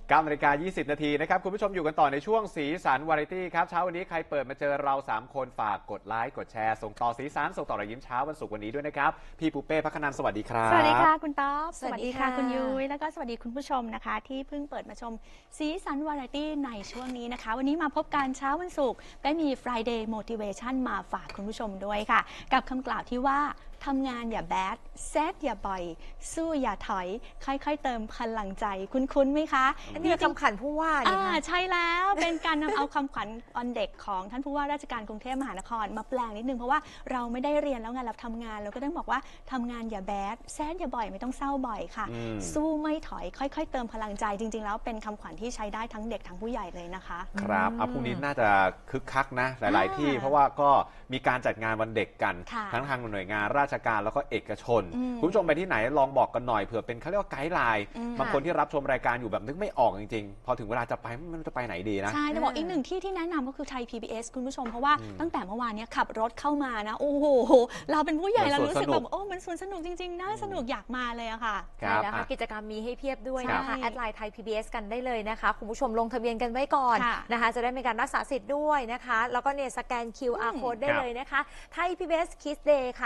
9:20 นาทีนะครับคุณผู้ชมอยู่กันต่อในช่วงสีสันวาไรตี้ครับเช้าวันนี้ใครเปิดมาเจอเรา3คนฝากกดไลค์กดแชร์ส่งต่อสีสันส่งต่อรอยยิ้มเช้าวันศุกร์วันนี้ด้วยนะครับพี่ปูเป้พักนันท์สวัสดีครับสวัสดีค่ะคุณต๊อบสวัสดีค่ะคุณยุ้ยแล้วก็สวัสดีคุณผู้ชมนะคะที่เพิ่งเปิดมาชมสีสันวาไรตี้ในช่วงนี้นะคะวันนี้มาพบกันเช้าวันศุกร์ได้มี Friday Motivation มาฝากคุณผู้ชมด้วยค่ะกับคำกล่าวที่ว่าทำงานอย่าแบดแซดอย่าบ่อยสู้อย่าถอยค่อยๆเติมพลังใจคุ้นๆไหมคะอันนี้คำขวัญผู้ว่าใช่แล้วเป็นการนำเอาคำขวัญวันเด็กของท่านผู้ว่าราชการกรุงเทพมหานครมาแปลงนิดนึงเพราะว่าเราไม่ได้เรียนแล้วไงเราทำงานเราก็ต้องบอกว่าทำงานอย่าแบดแซดอย่าบ่อยไม่ต้องเศร้าบ่อยค่ะสู้ไม่ถอยค่อยๆเติมพลังใจจริงๆแล้วเป็นคำขวัญที่ใช้ได้ทั้งเด็กทั้งผู้ใหญ่เลยนะคะครับพรุ่งนี้น่าจะคึกคักนะหลายๆที่เพราะว่าก็มีการจัดงานวันเด็กกันทั้งทางหน่วยงานราชการแล้วก็เอกชนคุณผู้ชมไปที่ไหนลองบอกกันหน่อยเผื่อเป็นเขาเรียกว่าไกด์ไลน์บางคนที่รับชมรายการอยู่แบบนึกไม่ออกจริงๆพอถึงเวลาจะไปมันจะไปไหนดีนะใช่จะบอกอีกหนึ่งที่แนะนำก็คือไทย PBS คุณผู้ชมเพราะว่าตั้งแต่เมื่อวานนี้ขับรถเข้ามานะโอ้โหเราเป็นผู้ใหญ่เรารู้สึกแบบโอ้มันสนุกจริงๆน่าสนุกอยากมาเลยอะค่ะใช่แล้วค่ะกิจกรรมมีให้เพียบด้วยนะคะแอดไลน์ไทย PBS กันได้เลยนะคะคุณผู้ชมลงทะเบียนกันไว้ก่อนนะคะจะได้มีการรักษาสิทธิ์ด้วยนะคะแล้วก็เนี่ยสแกน QR code ได้เลยนะคะไทย PBS Kids Day ค่ะ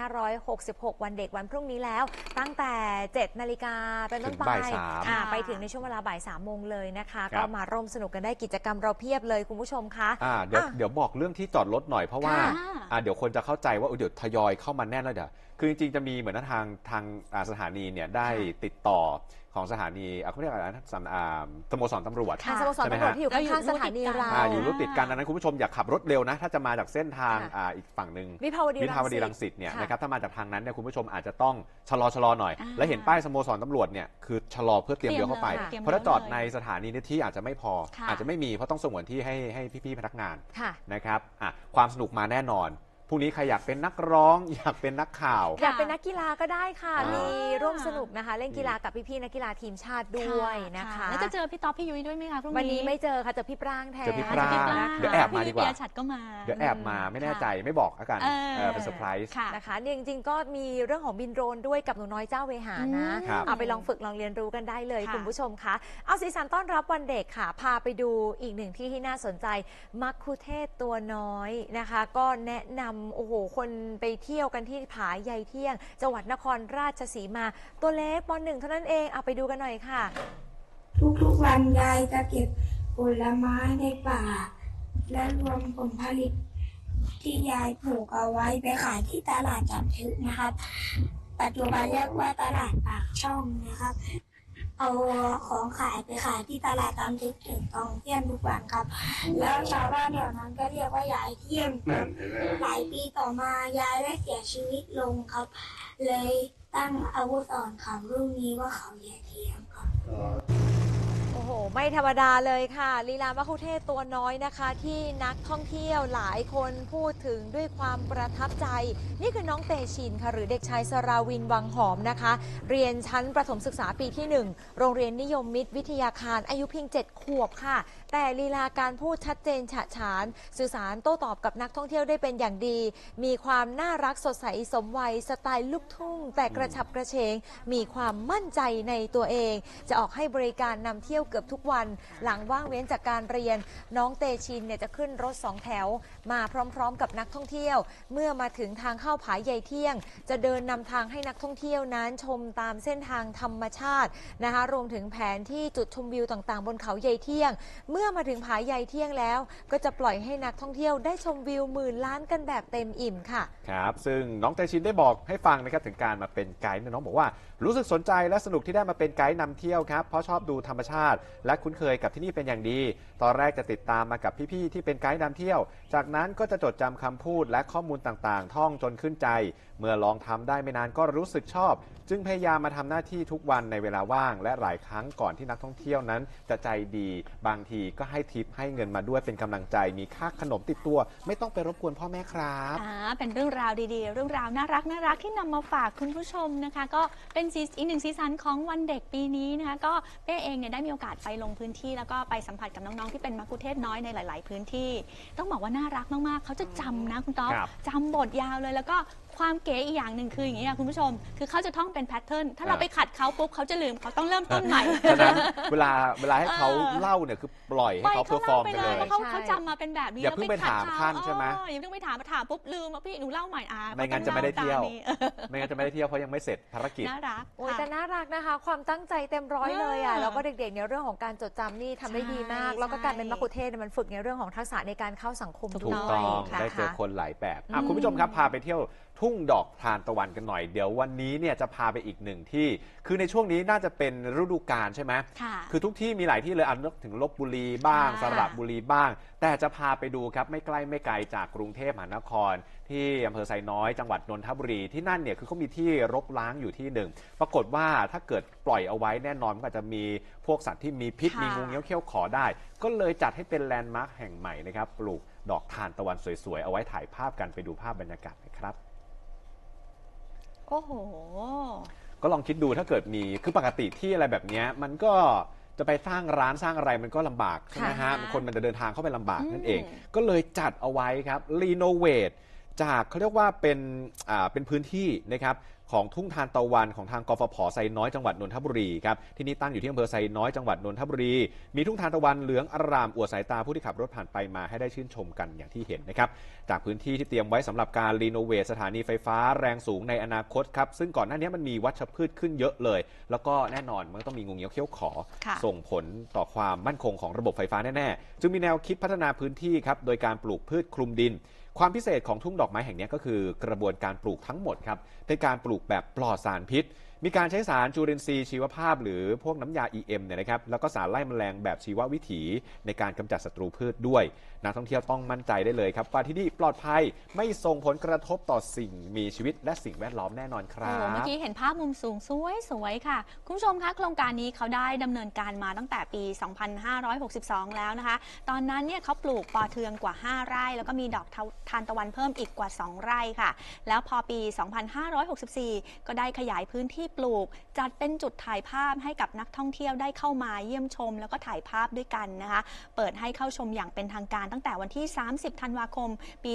2566วันเด็กวันพรุ่งนี้แล้วตั้งแต่ 7 นาฬิกาเป็นต้นไปไปถึงในช่วงเวลาบ่าย 3 โมงเลยนะคะก็มาร่วมสนุกกันได้กิจกรรมเราเพียบเลยคุณผู้ชมคะเดี๋ยวบอกเรื่องที่จอดรถหน่อยเพราะว่าเดี๋ยวคนจะเข้าใจว่าเดี๋ยวทยอยเข้ามาแน่นแล้วเดี๋ยวคือจริงๆจะมีเหมือนทางสถานีเนี่ยได้ติดต่อของสถานีเขาเรียกอะไรนะสโมสรตำรวจสโมสรตำรวจที่อยู่ข้างสถานีเราอยู่รูปติดกันดังนั้นคุณผู้ชมอย่าขับรถเร็วนะถ้าจะมาจากเส้นทางอีกฝั่งหนึ่งวิภาวดีรังสิตเนี่ยนะครับถ้ามาจากทางนั้นเนี่ยคุณผู้ชมอาจจะต้องชะลอหน่อยและเห็นป้ายสโมสรตำรวจเนี่ยคือชะลอเพื่อเตรียมเลี้ยวเข้าไปเพราะถ้าจอดในสถานีที่อาจจะไม่พออาจจะไม่มีเพราะต้องสงวนที่ให้พี่ๆพนักงานนะครับความสนุกมาแน่นอนพรุ่งนี้ใครอยากเป็นนักร้องอยากเป็นนักข่าวอยากเป็นนักกีฬาก็ได้ค่ะมีร่วมสนุกนะคะเล่นกีฬากับพี่ๆนักกีฬาทีมชาติด้วยนะคะแล้วจะเจอพี่ต๊อบพี่ยุ้ยด้วยไหมคะพรุ่งนี้วันนี้ไม่เจอค่ะเจอพี่ปรางแทนเจอพี่ปรางเดี๋ยวแอบมาดีกว่าชัดก็มาเดี๋ยวแอบมาไม่แน่ใจไม่บอกอาการเป็นเซอร์ไพรส์นะคะจริงๆก็มีเรื่องของบินโดรนด้วยกับหนูน้อยเจ้าเวหานะเอาไปลองฝึกลองเรียนรู้กันได้เลยคุณผู้ชมคะเอาสีสันต้อนรับวันเด็กค่ะพาไปดูอีกหนึ่งที่ที่น่าสนใจมัคคุเทศก์ตัวน้อยนะคะก็แนะนำโอ้โหคนไปเที่ยวกันที่ผาใยเที่ยงจังหวัดนครราชสีมาตัวเล็กป.1 เท่านั้นเองเอาไปดูกันหน่อยค่ะทุกๆวันยายจะเก็บผลไม้ในป่าและรวมผลผลิตที่ยายปลูกเอาไว้ไปขายที่ตลาดจำทึกนะครับปัจจุบันเรียกว่าตลาดปากช่องนะครับเอาของขายไปขายที่ตลาดจำทึกถึงกองเที่ยงทุกวันครับแล้วชาวบ้านแถวนั้นก็เรียกว่ายายเที่ยงหลายปีต่อมายายได้เสียชีวิตลงครับเลยตั้งอาวุธอ่อนเขารุ่นนี้ว่าเขายายเที่ยงครับโอ้โหไม่ธรรมดาเลยค่ะลีลามัคคุเทศก์ตัวน้อยนะคะที่นักท่องเที่ยวหลายคนพูดถึงด้วยความประทับใจนี่คือน้องเตชินค่ะหรือเด็กชายสราวินวังหอมนะคะเรียนชั้นประถมศึกษาปีที่1โรงเรียนนิยมมิตรวิทยาคารอายุเพียง7 ขวบค่ะแต่ลีลาการพูดชัดเจนฉะฉานสื่อสารโต้ตอบกับนักท่องเที่ยวได้เป็นอย่างดีมีความน่ารักสดใสสมวัยสไตล์ลูกทุ่งแต่กระฉับกระเฉงมีความมั่นใจในตัวเองจะออกให้บริการนำเที่ยวเกือบทุกวันหลังว่างเว้นจากการเรียนน้องเตชินเนี่ยจะขึ้นรถ2 แถวมาพร้อมๆกับนักท่องเที่ยวเมื่อมาถึงทางเข้าผาใยเที่ยงจะเดินนำทางให้นักท่องเที่ยวนั้นชมตามเส้นทางธรรมชาตินะคะรวมถึงแผนที่จุดชมวิวต่างๆบนเขาใยเที่ยงเมื่อมาถึงผาใยเที่ยงแล้วก็จะปล่อยให้นักท่องเที่ยวได้ชมวิว10,000 ล้านกันแบบเต็มอิ่มค่ะครับซึ่งน้องเตชินได้บอกให้ฟังนะครับถึงการมาเป็นไกด์น้องบอกว่ารู้สึกสนใจและสนุกที่ได้มาเป็นไกด์นำเที่ยวครับเพราะชอบดูธรรมชาติและคุ้นเคยกับที่นี่เป็นอย่างดีตอนแรกจะติดตามมากับพี่ๆที่เป็นไกด์นำเที่ยวจากนั้นก็จะจดจำคำพูดและข้อมูลต่างๆท่องจนขึ้นใจเมื่อลองทำได้ไม่นานก็รู้สึกชอบจึงพยายามมาทำหน้าที่ทุกวันในเวลาว่างและหลายครั้งก่อนที่นักท่องเที่ยวนั้นจะใจดีบางทีก็ให้ทิปให้เงินมาด้วยเป็นกำลังใจมีค่าขนมติดตัวไม่ต้องไปรบกวนพ่อแม่ครับเป็นเรื่องราวดีๆเรื่องราวน่ารักที่นำมาฝากคุณผู้ชมนะคะก็เป็นอีกหนึ่งซีซั่นของวันเด็กปีนี้นะคะก็เป้เองเนี่ยได้มีโอกาสไปลงพื้นที่แล้วก็ไปสัมผัสกับน้องๆที่เป็นมัคคุเทศก์น้อยในหลายๆพื้นที่ต้องบอกว่าน่ารักมากๆเขาจะจำนะคุณต๊อบจำบทยาวเลยแล้วก็ความเก๋อีกอย่างหนึ่งคืออย่างนี้ค่ะคุณผู้ชมคือเขาจะท่องเป็นแพทเทิร์นถ้าเราอ่าไปขัดเขาปุ๊บเขาจะลืมเขาต้องเริ่มต้นใหม่ฉะนั้นเวลาให้เขาเล่าเนี่ยคือปล่อยให้เขาเพอร์ฟอร์มไปเลยเพราะเขาจำมาเป็นแบบนี้อย่าเพิ่งไปถามท่านใช่ไหมอย่าเพิ่งไปถามปุ๊บลืมพี่หนูเล่าใหม่ไม่งั้นจะไม่ได้เที่ยว ไม่งั้นจะไม่ได้เที่ยวเพราะยังไม่เสร็จภารกิจน่ารักโอ้ยแต่น่ารักนะคะ ความตั้งใจเต็มร้อยเลยอ่ะเออแล้วก็เด็กๆเนี่ยเรื่องของการจดจำนี่ทำได้ดีมากใช่แล้วก็การเป็นมัคคุเทศก์เนี่ยมันฝึกในเรื่องของทักษะในการเข้าสังคมถูกด้ต้วอย งะได้เจอคะคนหลายแบบคุณผู้ชมครับพาไปเที่ยวทุ่งดอกทานตะวันกันหน่อยเดี๋ยววันนี้เนี่ยจะพาไปอีกหนึ่งที่คือในช่วงนี้น่าจะเป็นฤดูกาลใช่ไหมค่ะคือทุกที่มีหลายที่เลยนึกถึงลพบุรีบ้างค่ะสระบุรีบ้าง แต่จะพาไปดูครับไม่ใกล้ไม่ไกลจากกรุงเทพมหานคร ที่อำเภอไซน้อยจังหวัดนนทบุรีที่นั่นเนี่ยคือเขามีที่รกร้างอยู่ที่หนึ่งปรากฏว่าถ้าเกิดปล่อยเอาไว้แน่นอนมันก็จะมีพวกสัตว์ที่มีพิษค่ะมีงูเงี้ยวเขี้ยวขอได้ ก็เลยจัดให้เป็นแลนด์มาร์คแห่งใหม่นะครับปลูกดอกทานตะวันสวยๆเอาไว้ถ่ายภาพกันไปดูภาพบรรยากาศนะครับโอ้โหก็ลองคิดดูถ้าเกิดมีคือปกติที่อะไรแบบนี้มันก็จะไปสร้างร้านสร้างอะไรมันก็ลำบากใช่ไหมฮะค่ะคนมันจะเดินทางเข้าไปลำบากนั่นเองอืมก็เลยจัดเอาไว้ครับรีโนเวทจากเขาเรียกว่าเป็นพื้นที่นะครับของทุ่งทานตะวันของทางกฟผ.ไซน้อยจังหวัดนนทบุรีครับที่นี่ตั้งอยู่ที่อำเภอไซน้อยจังหวัดนนทบุรีมีทุ่งทานตะวันเหลืองอารามอวดสายตาผู้ที่ขับรถผ่านไปมาให้ได้ชื่นชมกันอย่างที่เห็นนะครับจากพื้นที่ที่เตรียมไว้สำหรับการรีโนเวทสถานีไฟฟ้าแรงสูงในอนาคตครับซึ่งก่อนหน้านี้มันมีวัชพืชขึ้นเยอะเลย แล้วก็แน่นอนมันก็ต้องมีงูเงี้ยวเขี้ยวขอค่ะส่งผลต่อความมั่นคงของระบบไฟฟ้าแน่ๆจึงมีแนวคิดพัฒนาพื้นที่ครับโดยการปลูกพืชคลุมดิน ความพิเศษของทุ่งดอกไม้แห่งนี้ก็คือกระบวนการปลูกทั้งหมดครับเป็นการปลูกแบบปลอดสารพิษ มีการใช้สารจุลินทรีย์ชีวภาพหรือพวกน้ำยา EM เนี่ยนะครับแล้วก็สารไล่แมลงแบบชีววิถีในการกำจัดศัตรูพืชด้วยนักท่องเที่ยวต้องมั่นใจได้เลยครับว่าที่นี่ปลอดภัยไม่ส่งผลกระทบต่อสิ่งมีชีวิตและสิ่งแวดล้อมแน่นอนครัโอ้บเมื่อกี้เห็นภาพมุมสูงสวยๆค่ะ คุณผู้ชมคะโครงการนี้เขาได้ดำเนินการมาตั้งแต่ปี 2562 แล้วนะคะ ตอนนั้นเนี่ยเขาปลูกปอเทืองกว่า 5 ไร่ แล้วก็มีดอกทานตะวันเพิ่มอีกกว่า 2 ไร่ค่ะ แล้วพอปี 2564 ก็ได้ขยายพื้นที่ปลูก จัดเป็นจุดถ่ายภาพให้กับนักท่องเที่ยวได้เข้ามาเยี่ยมชม แล้วก็ถ่ายภาพด้วยกันนะคะ เปิดให้เข้าชมอย่างเป็นทางการตั้งแต่วันที่ 30 ธันวาคม ปี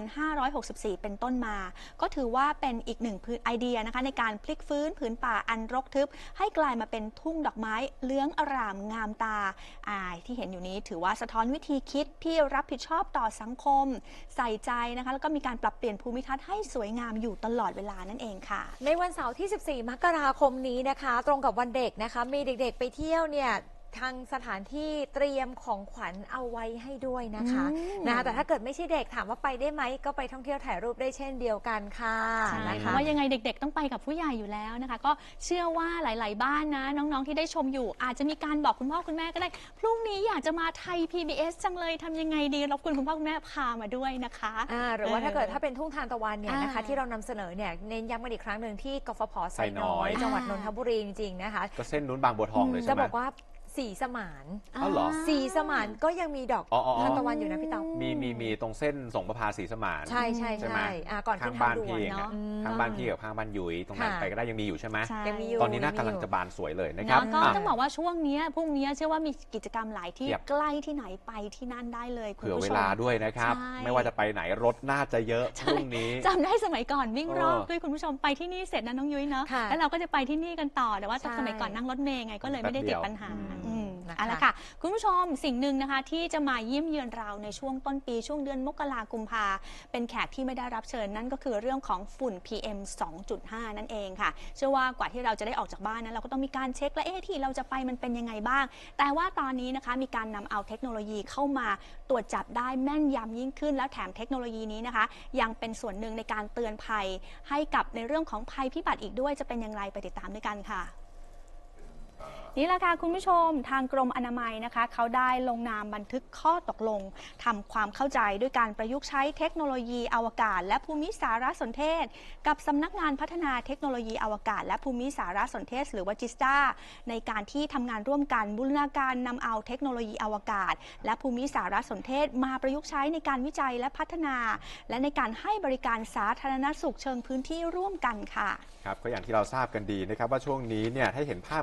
2564 เป็นต้นมา ก็ถือว่าเป็นอีกหนึ่งไอเดียนะคะในการพลิกฟื้นผืนป่าอันรกทึบให้กลายมาเป็นทุ่งดอกไม้เหลืองอร่ามงามตาที่เห็นอยู่นี้ถือว่าสะท้อนวิธีคิดที่รับผิดชอบต่อสังคม ใส่ใจนะคะแล้วก็มีการปรับเปลี่ยนภูมิทัศน์ให้สวยงามอยู่ตลอดเวลานั่นเองค่ะในวันเสาร์ที่ 14 มกราคมนี้นะคะ ตรงกับวันเด็กนะคะ มีเด็กๆไปเที่ยวเนี่ยทางสถานที่เตรียมของขวัญเอาไว้ให้ด้วยนะคะแต่ถ้าเกิดไม่ใช่เด็กถามว่าไปได้ไหมก็ไปท่องเที่ยวถ่ายรูปได้เช่นเดียวกันค่ะใช่นะเพคะราะว่ายังไงเด็กๆต้องไปกับผู้ใหญ่อยู่แล้วนะคะ ก็เชื่อว่าหลายๆบ้านนะน้องๆที่ได้ชมอยู่ อาจจะมีการบอกคุณพ่อคุณแม่ก็ได้พรุ่งนี้อยากจะมาไทย PBS จังเลยทำยังไงดีรบกวนคุณพ่อคุณแม่พามาด้วยนะคะหรือว่าถ้าเกิดถ้าเป็นทุ่งทานตะวันเนี่ยนะคะอ่าที่เรานำเสนอเนี่ยเน้นย้ำกันอีกครั้งหนึ่งที่กฟผ.ไซไซน้น้ออย ยจังหวัดนนทบุรีจริงๆนะคะก็เส้นนู้นบางบัวทองเลยจะใช่ไหมบอกว่าสีสมานอ๋อเหรอสีสมานก็ยังมีดอกอ๋อทานตะวันอยู่นะพี่เต๋ามีตรงเส้นส่งประภาสีสมานใช่ใช่ใช่ไหมใช่ก่อนขึ้ข้างนทาบ้าง นด่วพี่นเองเนาะข้างบ้านพี่กับข้างบ้านยุ้ยตรงนั้นค่ะไปก็ได้ยังมีอยู่ใช่ไหมใช่ยังมีอยู่ตอนนี้น่ากำลังจะบานสวยเลยนะครับก็อ่ะต้องบอกว่าช่วงนี้พรุ่งนี้เชื่อว่ามีกิจกรรมหลายที่เทียบใกล้ที่ไหนไปที่นั่นได้เลยคุณเผื่อผู้เวชมลาด้วยนะครับใช่ไม่ว่าจะไปไหนรถน่าจะเยอะพรุ่งนี้จำได้สมัยก่อนวิ่งรอบเออด้วยคุณผู้ชมไปที่นี่เสร็จนะน้องยุ้ยเนาะค่ะแล้วเราก็จะไปที่นี่กันต่อแต่ว่าใช่สมัยก่อนนั่งรถเมย์ไงก็เลยไม่ได้ติดปัญหาแป๊บเดียว นะคะเอาละค่ะคุณผู้ชมสิ่งหนึ่งนะคะที่จะมาเยี่ยมเยือนเราในช่วงต้นปีช่วงเดือนมกราคมเป็นแขกที่ไม่ได้รับเชิญนั่นก็คือเรื่องของฝุ่น PM 2.5 นั่นเองค่ะเชื่อว่ากว่าที่เราจะได้ออกจากบ้านนั้นเราก็ต้องมีการเช็คและที่เราจะไปมันเป็นยังไงบ้าง แต่ว่าตอนนี้นะคะมีการนำเอาเทคโนโลยีเข้ามาตรวจจับได้แม่นยำยิ่งขึ้น แล้วแถมเทคโนโลยีนี้นะคะยังเป็นส่วนหนึ่งในการเตือนภัยให้กับในเรื่องของภัยพิบัติอีกด้วยจะเป็นอย่างไรไปติดตามด้วยกันค่ะ นี่แหละค่ะคุณผู้ชมทางกรมอนามัยนะคะเขาได้ลงนามบันทึกข้อตกลงทำความเข้าใจด้วยการประยุกต์ใช้เทคโนโลยีอวกาศและภูมิสารสนเทศกับสำนักงานพัฒนาเทคโนโลยีอวกาศและภูมิสารสนเทศหรือว่าจิสตาในการที่ทำงานร่วมกันบูรณาการนำเอาเทคโนโลยีอวกาศและภูมิสารสนเทศมาประยุกต์ใช้ในการวิจัยและพัฒนาและในการให้บริการสาธารณสุขเชิงพื้นที่ร่วมกันค่ะครับก็อย่างที่เราทราบกันดีนะครับว่าช่วงนี้เนี่ยให้เห็นภาพง่าย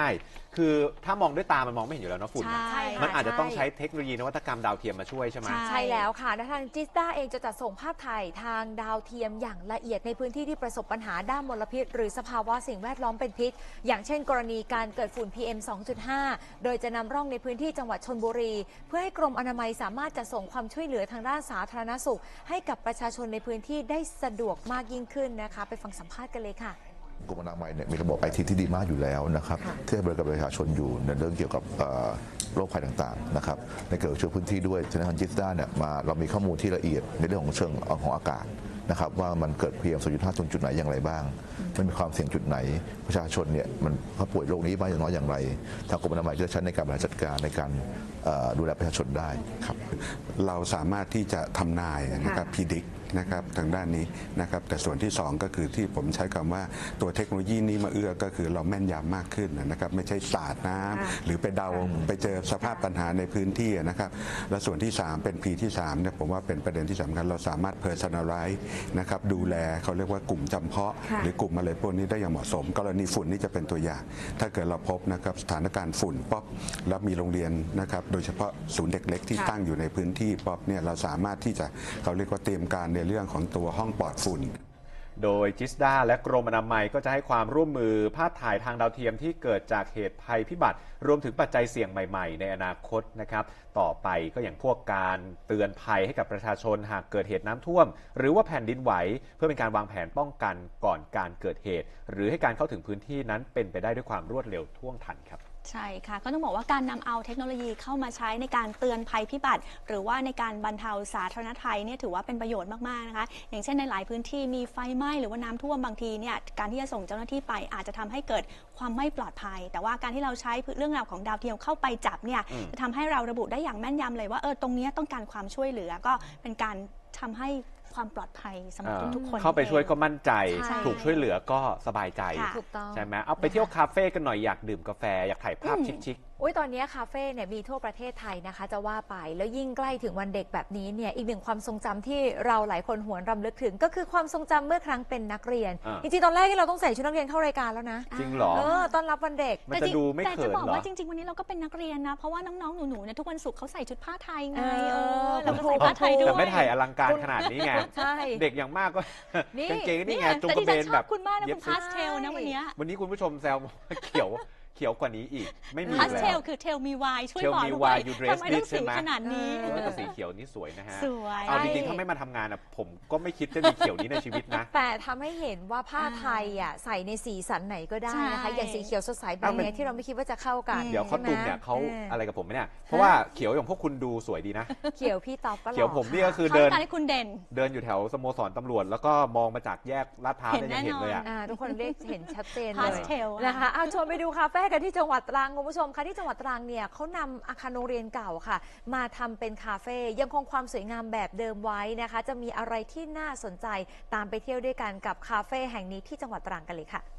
คือถ้ามองด้วยตามันมองไม่เห็นอยู่แล้วเนาะฝุ่นใช่มันอาจจะต้องใช้เทคโนโลยีนวัตกรรมดาวเทียมมาช่วยใช่ไหมใช่แล้วค่ะและทางจิสด้าเองจะจัดส่งภาพถ่ายทางดาวเทียมอย่างละเอียดในพื้นที่ที่ประสบปัญหาด้านมลพิษหรือสภาวะสิ่งแวดล้อมเป็นพิษอย่างเช่นกรณีการเกิดฝุ่น PM 2.5 โดยจะนำร่องในพื้นที่จังหวัดชลบุรี เพื่อให้กรมอนามัยสามารถจะส่งความช่วยเหลือทางด้านสาธารณสุข ให้กับประชาชนในพื้นที่ได้สะดวกมากยิ่งขึ้นนะคะไปฟังสัมภาษณ์กันเลยค่ะกรมอนามัยเนี่ยมีระบบไอทีที่ดีมากอยู่แล้วนะครับที่ให้บริการประชาชนอยู่ในเรื่องเกี่ยวกับโรคภัยต่างๆนะครับในเกี่ยวกับเชิงพื้นที่ด้วยฉะนั้นทางจิสด้าเนี่ยเรามีข้อมูลที่ละเอียดในเรื่องของเชิงของอากาศนะครับว่ามันเกิด PM 2.5 จุดไหนอย่างไรบ้างมันมีความเสี่ยงจุดไหนประชาชนเนี่ยมันเขาป่วยโรคนี้มากอย่างน้อยอย่างไรทางกรมอนามัยจะใช้ในการบริหารจัดการในการดูแลประชาชนได้ครับเราสามารถที่จะทำนายนะครับพิจิตรนะครับทางด้านนี้นะครับแต่ส่วนที่2ก็คือที่ผมใช้คำว่าตัวเทคโนโลยีนี้มาเอื้อก็คือเราแม่นยำมากขึ้นนะครับไม่ใช่สาดน้ำหรือไปเดาไปเจอสภาพปัญหาในพื้นที่นะครับและส่วนที่3เป็น P ที่3เนี่ยผมว่าเป็นประเด็นที่สำคัญเราสามารถ personalize นะครับดูแลเขาเรียกว่ากลุ่มจำเพาะหรือกลุ่มอะไรพวกนี้ได้อย่างเหมาะสมกรณีฝุ่นนี่จะเป็นตัวอย่างถ้าเกิดเราพบนะครับสถานการณ์ฝุ่นป๊อปแล้วมีโรงเรียนนะครับโดยเฉพาะศูนย์เด็กเล็กที่ตั้งอยู่ในพื้นที่ป๊อปเนี่ยเราสามารถที่จะเขาเรียกว่าเตรียมการในเรื่องของตัวห้องปลอดฝุ่นโดยจิสดาและกรมอนามัยก็จะให้ความร่วมมือภาพถ่ายทางดาวเทียมที่เกิดจากเหตุภัยพิบัติรวมถึงปัจจัยเสี่ยงใหม่ๆในอนาคตนะครับต่อไปก็อย่างพวกการเตือนภัยให้กับประชาชนหากเกิดเหตุน้ำท่วมหรือว่าแผ่นดินไหวเพื่อเป็นการวางแผนป้องกันก่อนการเกิดเหตุหรือให้การเข้าถึงพื้นที่นั้นเป็นไปได้ด้วยความรวดเร็วท่วงทันครับใช่ค่ะก็ต้องบอกว่าการนำเอาเทคโนโลยีเข้ามาใช้ในการเตือนภัยพิบัติหรือว่าในการบรรเทาสาธารณภัยเนี่ยถือว่าเป็นประโยชน์มากๆนะคะอย่างเช่นในหลายพื้นที่มีไฟไหม้หรือว่าน้ำท่วมบางทีเนี่ยการที่จะส่งเจ้าหน้าที่ไปอาจจะทำให้เกิดความไม่ปลอดภัยแต่ว่าการที่เราใช้เรื่องราวของดาวเทียมเข้าไปจับเนี่ยจะทำให้เราระบุได้อย่างแม่นยำเลยว่าตรงนี้ต้องการความช่วยเหลือก็เป็นการทำให้ความปลอดภัยสำหรับทุกคนเข้าไปช่วยก็มั่นใจถูกช่วยเหลือก็สบายใจใช่ไหมเอาไปเที่ยวคาเฟ่กันหน่อยอยากดื่มกาแฟอยากถ่ายภาพชิคตอนนี้คาเฟ่เนี่ยมีทั่วประเทศไทยนะคะจะว่าไปแล้วยิ่งใกล้ถึงวันเด็กแบบนี้เนี่ยอีกหนึ่งความทรงจำที่เราหลายคนหวนรำลึกถึงก็คือความทรงจำเมื่อครั้งเป็นนักเรียนจริงๆตอนแรกที่เราต้องใส่ชุดนักเรียนเข้ารายการแล้วนะจริงเหรอต้อนรับวันเด็กมันจะดูไม่เขินหรอแต่จะบอกว่าจริงๆวันนี้เราก็เป็นนักเรียนนะเพราะว่าน้องๆหนูๆเนี่ยทุกวันศุกร์เขาใส่ชุดผ้าไทยไงเราก็ใส่ผ้าไทยด้วยแต่ไม่ถ่ายอลังการขนาดนี้ไงเด็กอย่างมากก็กางเกงนี่ไงจงกระเบนแบบคุณมากนะคุณพาสเทลนะวันนี้คุณผู้ชมแซวเขียวกว่านี้อีกไม่มีแล้วพาสเทลคือเทลมีวายช่วยบอกด้วยทำไมต้องสีขนาดนี้แต่สีเขียวนี่สวยนะฮะสวยเอาจริงๆถ้าไม่มาทำงานอ่ะผมก็ไม่คิดจะมีเขียวนี้ในชีวิตนะแต่ทำให้เห็นว่าผ้าไทยอ่ะใส่ในสีสันไหนก็ได้นะคะอย่างสีเขียวสดใสแบบนี้ที่เราไม่คิดว่าจะเข้ากันเดี๋ยวคอสตูมเนี่ยเขาอะไรกับผมไหมเนี่ยเพราะว่าเขียวอย่างพวกคุณดูสวยดีนะเขียวพี่ต๊อบก็หล่อเขียวผมนี่ก็คือเดินให้คุณเด่นเดินอยู่แถวสโมสรตำรวจแล้วก็มองมาจากแยกลาดพร้าวได้ยังเห็นเลยอ่ะทุกคนเรียกเห็นชัดเจนเลยนะคะเอาชวนไปดูคาเฟ่กันที่จังหวัดตรังคุณผู้ชมค่ะที่จังหวัดตรังเนี่ยเขานำอาคารโรงเรียนเก่าค่ะมาทำเป็นคาเฟ่ยังคงความสวยงามแบบเดิมไว้นะคะจะมีอะไรที่น่าสนใจตามไปเที่ยวด้วยกันกับคาเฟ่แห่งนี้ที่จังหวัดตรังกันเลยค่ะ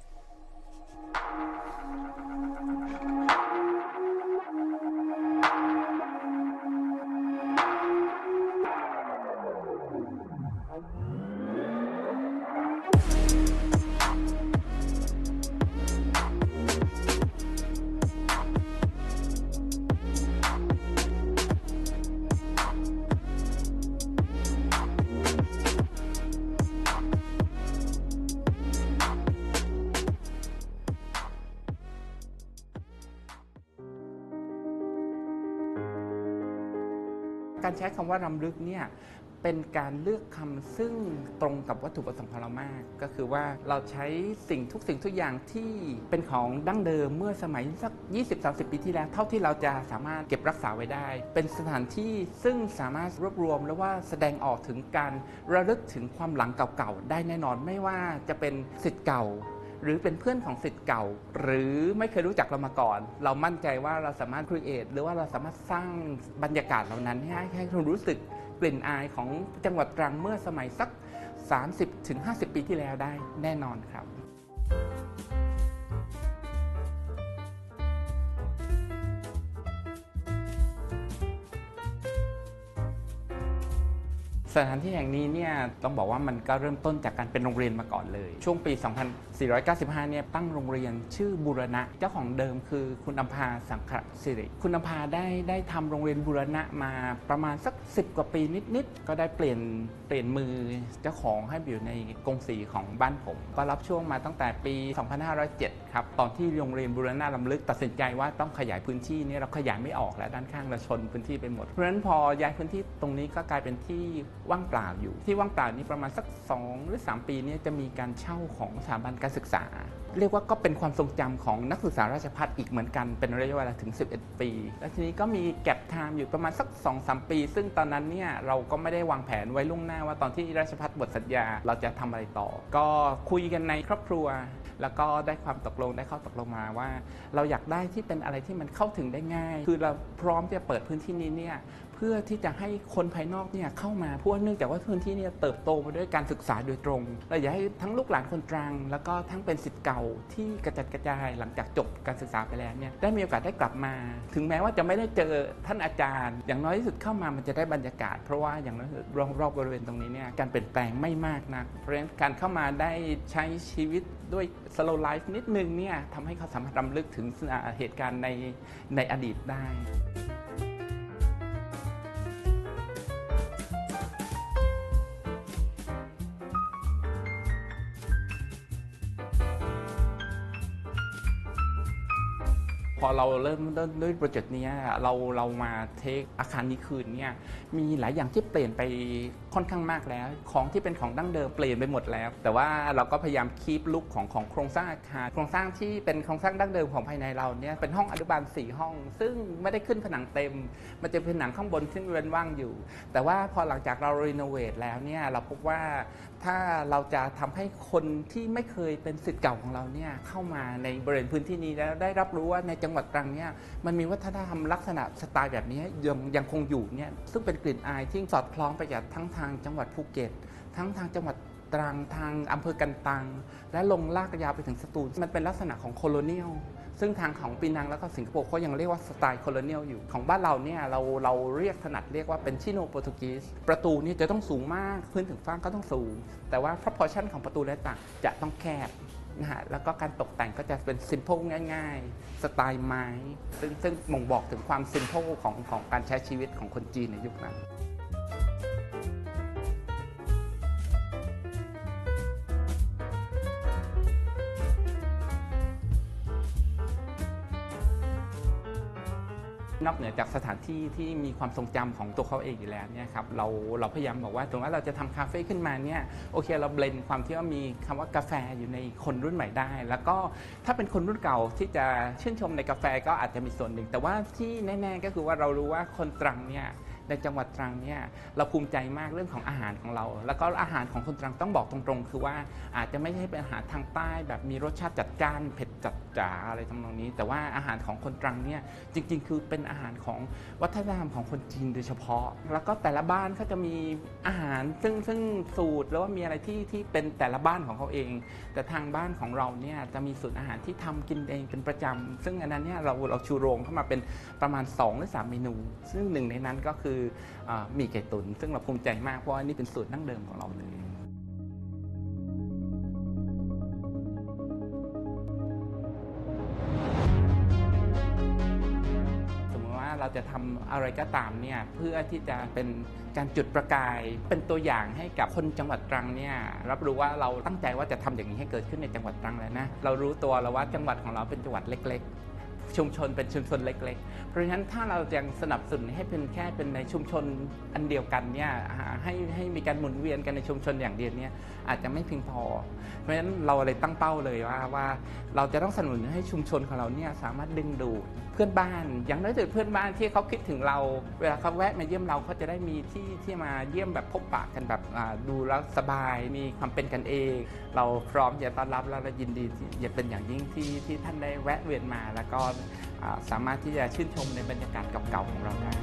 การใช้คำว่ารำลึกเนี่ยเป็นการเลือกคำซึ่งตรงกับวัตถุประสงค์ของเรามากก็คือว่าเราใช้สิ่งทุกอย่างที่เป็นของดั้งเดิมเมื่อสมัยสัก 20-30 ปีที่แล้วเท่าที่เราจะสามารถเก็บรักษาไว้ได้เป็นสถานที่ซึ่งสามารถรวบรวมและว่าแสดงออกถึงการระลึกถึงความหลังเก่าๆได้แน่นอนไม่ว่าจะเป็นศิษย์เก่าหรือเป็นเพื่อนของศิษย์เก่าหรือไม่เคยรู้จักเรามาก่อนเรามั่นใจว่าเราสามารถ create หรือว่าเราสามารถสร้างบรรยากาศเหล่านั้นให้เรารู้สึกกลิ่นอายของจังหวัดตรังเมื่อสมัยสัก 30-50 ปีที่แล้วได้แน่นอนครับสถานที่แห่งนี้เนี่ยต้องบอกว่ามันก็เริ่มต้นจากการเป็นโรงเรียนมาก่อนเลย ช่วงปี 2495 เนี่ยตั้งโรงเรียนชื่อบูรณะเจ้าของเดิมคือคุณอัมพาสังขสิริคุณอัมพาได้ทำโรงเรียนบูรณะมาประมาณสัก10 กว่าปีนิดๆก็ได้เปลี่ยนมือเจ้าของให้อยู่ในกงสีของบ้านผมก็รับช่วงมาตั้งแต่ปี 2507 ครับตอนที่โรงเรียนบูรณะลำลึกตัดสินใจว่าต้องขยายพื้นที่นี่เราขยายไม่ออกแล้วด้านข้างเราชนพื้นที่ไปหมดเพราะฉะนั้นพอย้ายพื้นที่ตรงนี้ก็กลายเป็นที่ว่างเปล่าอยู่ที่ว่างเปล่านี้ประมาณสัก2 หรือ 3 ปีนี้จะมีการเช่าของสถาบันการศึกษาเรียกว่าก็เป็นความทรงจำของนักศึกษาราชภัฏอีกเหมือนกันเป็นระยะเวลาถึง11 ปีแล้วทีนี้ก็มีแก็ปไทม์อยู่ประมาณสัก 2-3 ปีซึ่งตอนนั้นเนี่ยเราก็ไม่ได้วางแผนไว้ล่วงหน้าว่าตอนที่ราชภัฏหมดสัญญาเราจะทำอะไรต่อก็คุยกันในครอบครัวแล้วก็ได้ข้อตกลงมาว่าเราอยากได้ที่เป็นอะไรที่มันเข้าถึงได้ง่ายคือเราพร้อมที่จะเปิดพื้นที่นี้เนี่ยเพื่อที่จะให้คนภายนอกเนี่ยเข้ามาเพราะเนื่องจากว่าพื้นที่เนี่ยเติบโตมาด้วยการศึกษาโดยตรงเราอยากให้ทั้งลูกหลานคนตรังแล้วก็ทั้งเป็นศิษย์เก่าที่กระจัดกระจายหลังจากจบการศึกษาไปแล้วเนี่ยได้มีโอกาสได้กลับมาถึงแม้ว่าจะไม่ได้เจอท่านอาจารย์อย่างน้อยที่สุดเข้ามามันจะได้บรรยากาศเพราะว่าอย่างน้อยรอบบริเวณตรงนี้เนี่ยการเปลี่ยนแปลงไม่มากนักเพราะฉะนั้นการเข้ามาได้ใช้ชีวิตด้วย slow life นิดนึงเนี่ยทำให้เขาสามารถรำลึกถึงเหตุการณ์ในอดีตได้พอเราเริ่มด้วยโปรเจกต์นี้เรามาเทคอาคารนี้คืนเนี่ยมีหลายอย่างที่เปลี่ยนไปค่อนข้างมากแล้วของที่เป็นของดั้งเดิมเปลี่ยนไปหมดแล้วแต่ว่าเราก็พยายามคีปลุคของโครงสร้างอาคารโครงสร้างที่เป็นโครงสร้างดั้งเดิมของภายในเราเนี่ยเป็นห้องอนุบาล4 ห้องซึ่งไม่ได้ขึ้นผนังเต็มมันจะเป็นผนังข้างบนซึ่งเป็นว่างอยู่แต่ว่าพอหลังจากเรารีโนเวทแล้วเนี่ยเราพบว่าถ้าเราจะทำให้คนที่ไม่เคยเป็นศิษย์เก่าของเราเนี่ยเข้ามาในบริเวณพื้นที่นี้แล้วได้รับรู้ว่าในจังหวัดตรังเนี่ยมันมีวัฒนธรรมลักษณะสไตล์แบบนี้ยังคงอยู่เนี่ยซึ่งเป็นกลิ่นอายที่สอดคล้องไปจากทั้งทางจังหวัดภูเก็ตทั้งทางจังหวัดตรังทางอำเภอกันตังและลงลากยาวไปถึงสตูลมันเป็นลักษณะของโคโลเนียลซึ่งทางของปีนังแล้วก็สิงคโปร์เขายังเรียกว่าสไตล์โคโลเนียลอยู่ของบ้านเราเนี่ยเราเรียกถนัดเรียกว่าเป็นชิโนโปรตุกีสประตูนี่จะต้องสูงมากพื้นถึงฟ้าก็ต้องสูงแต่ว่า proportion ของประตูและต่างจะต้องแคบนะฮะแล้วก็การตกแต่งก็จะเป็น simple ง่ายๆสไตล์ไม้ซึ่งบ่งบอกถึงความ simple ของการใช้ชีวิตของคนจีนในยุคนั้นนอกเหนือจากสถานที่ที่มีความทรงจำของตัวเขาเองอยู่แล้วเนี่ยครับเราพยายามบอกว่าถึงว่าเราจะทำคาเฟ่ขึ้นมาเนี่ยโอเคเราเบลนความที่ว่ามีคำว่ากาแฟอยู่ในคนรุ่นใหม่ได้แล้วก็ถ้าเป็นคนรุ่นเก่าที่จะชื่นชมในกาแฟก็อาจจะมีส่วนหนึ่งแต่ว่าที่แน่ๆก็คือว่าเรารู้ว่าคนตรังเนี่ยในจังหวัดตรังเนี่ยเราภูมิใจมากเรื่องของอาหารของเราแล้วก็อาหารของคนตรังต้องบอกตรงๆคือว่าอาจจะไม่ใช่เป็นอาหารทางใต้แบบมีรสชาติจัดจ้านเผ็ดจัดจ๋าอะไรทำนองนี้แต่ว่าอาหารของคนตรังเนี่ยจริงๆคือเป็นอาหารของวัฒนธรรมของคนจีนโดยเฉพาะแล้วก็แต่ละบ้านเขาจะมีอาหารซึ่งสูตรแล้วว่ามีอะไรที่เป็นแต่ละบ้านของเขาเองแต่ทางบ้านของเราเนี่ยจะมีสูตรอาหารที่ทำกินเองเป็นประจำซึ่งอันนั้นเนี่ยเราชูโรงเข้ามาเป็นประมาณ2 หรือ 3 เมนูซึ่งหนึ่งในนั้นก็คือหมี่ไก่ตุ๋นซึ่งเราภูมิใจมากเพราะว่านี่เป็นสูตรดั้งเดิมของเราเลยสมมติว่าเราจะทำอะไรก็ตามเนี่ยเพื่อที่จะเป็นการจุดประกายเป็นตัวอย่างให้กับคนจังหวัดตรังเนี่ยรับรู้ว่าเราตั้งใจว่าจะทำอย่างนี้ให้เกิดขึ้นในจังหวัดตรังแล้วนะเรารู้ตัวแล้วว่าจังหวัดของเราเป็นจังหวัดเล็กๆชุมชนเป็นชุมชนเล็กๆเพราะฉะนั้นถ้าเรายังสนับสนุนให้เป็นแค่เป็นในชุมชนอันเดียวกันเนี่ยให้มีการหมุนเวียนกันในชุมชนอย่างเดียวเนี่ยอาจจะไม่เพียงพอเพราะฉะนั้นเราเลยตั้งเป้าเลยว่าเราจะต้องสนับสนุนให้ชุมชนของเราเนี่ยสามารถดึงดูดเพื่อนบ้านอย่างน้อยสุดเพื่อนบ้านที่เขาคิดถึงเราเวลาเขาแวะมาเยี่ยมเราเขาจะได้มีที่มาเยี่ยมแบบพบปะกันแบบดูแล้วสบายมีความเป็นกันเองเราพร้อมจะต้อนรับและยินดีที่เป็นอย่างยิ่งที่ท่านได้แวะเวียนมาแล้วก็สามารถที่จะชื่นชมในบรรยากาศเก่าๆของเราได้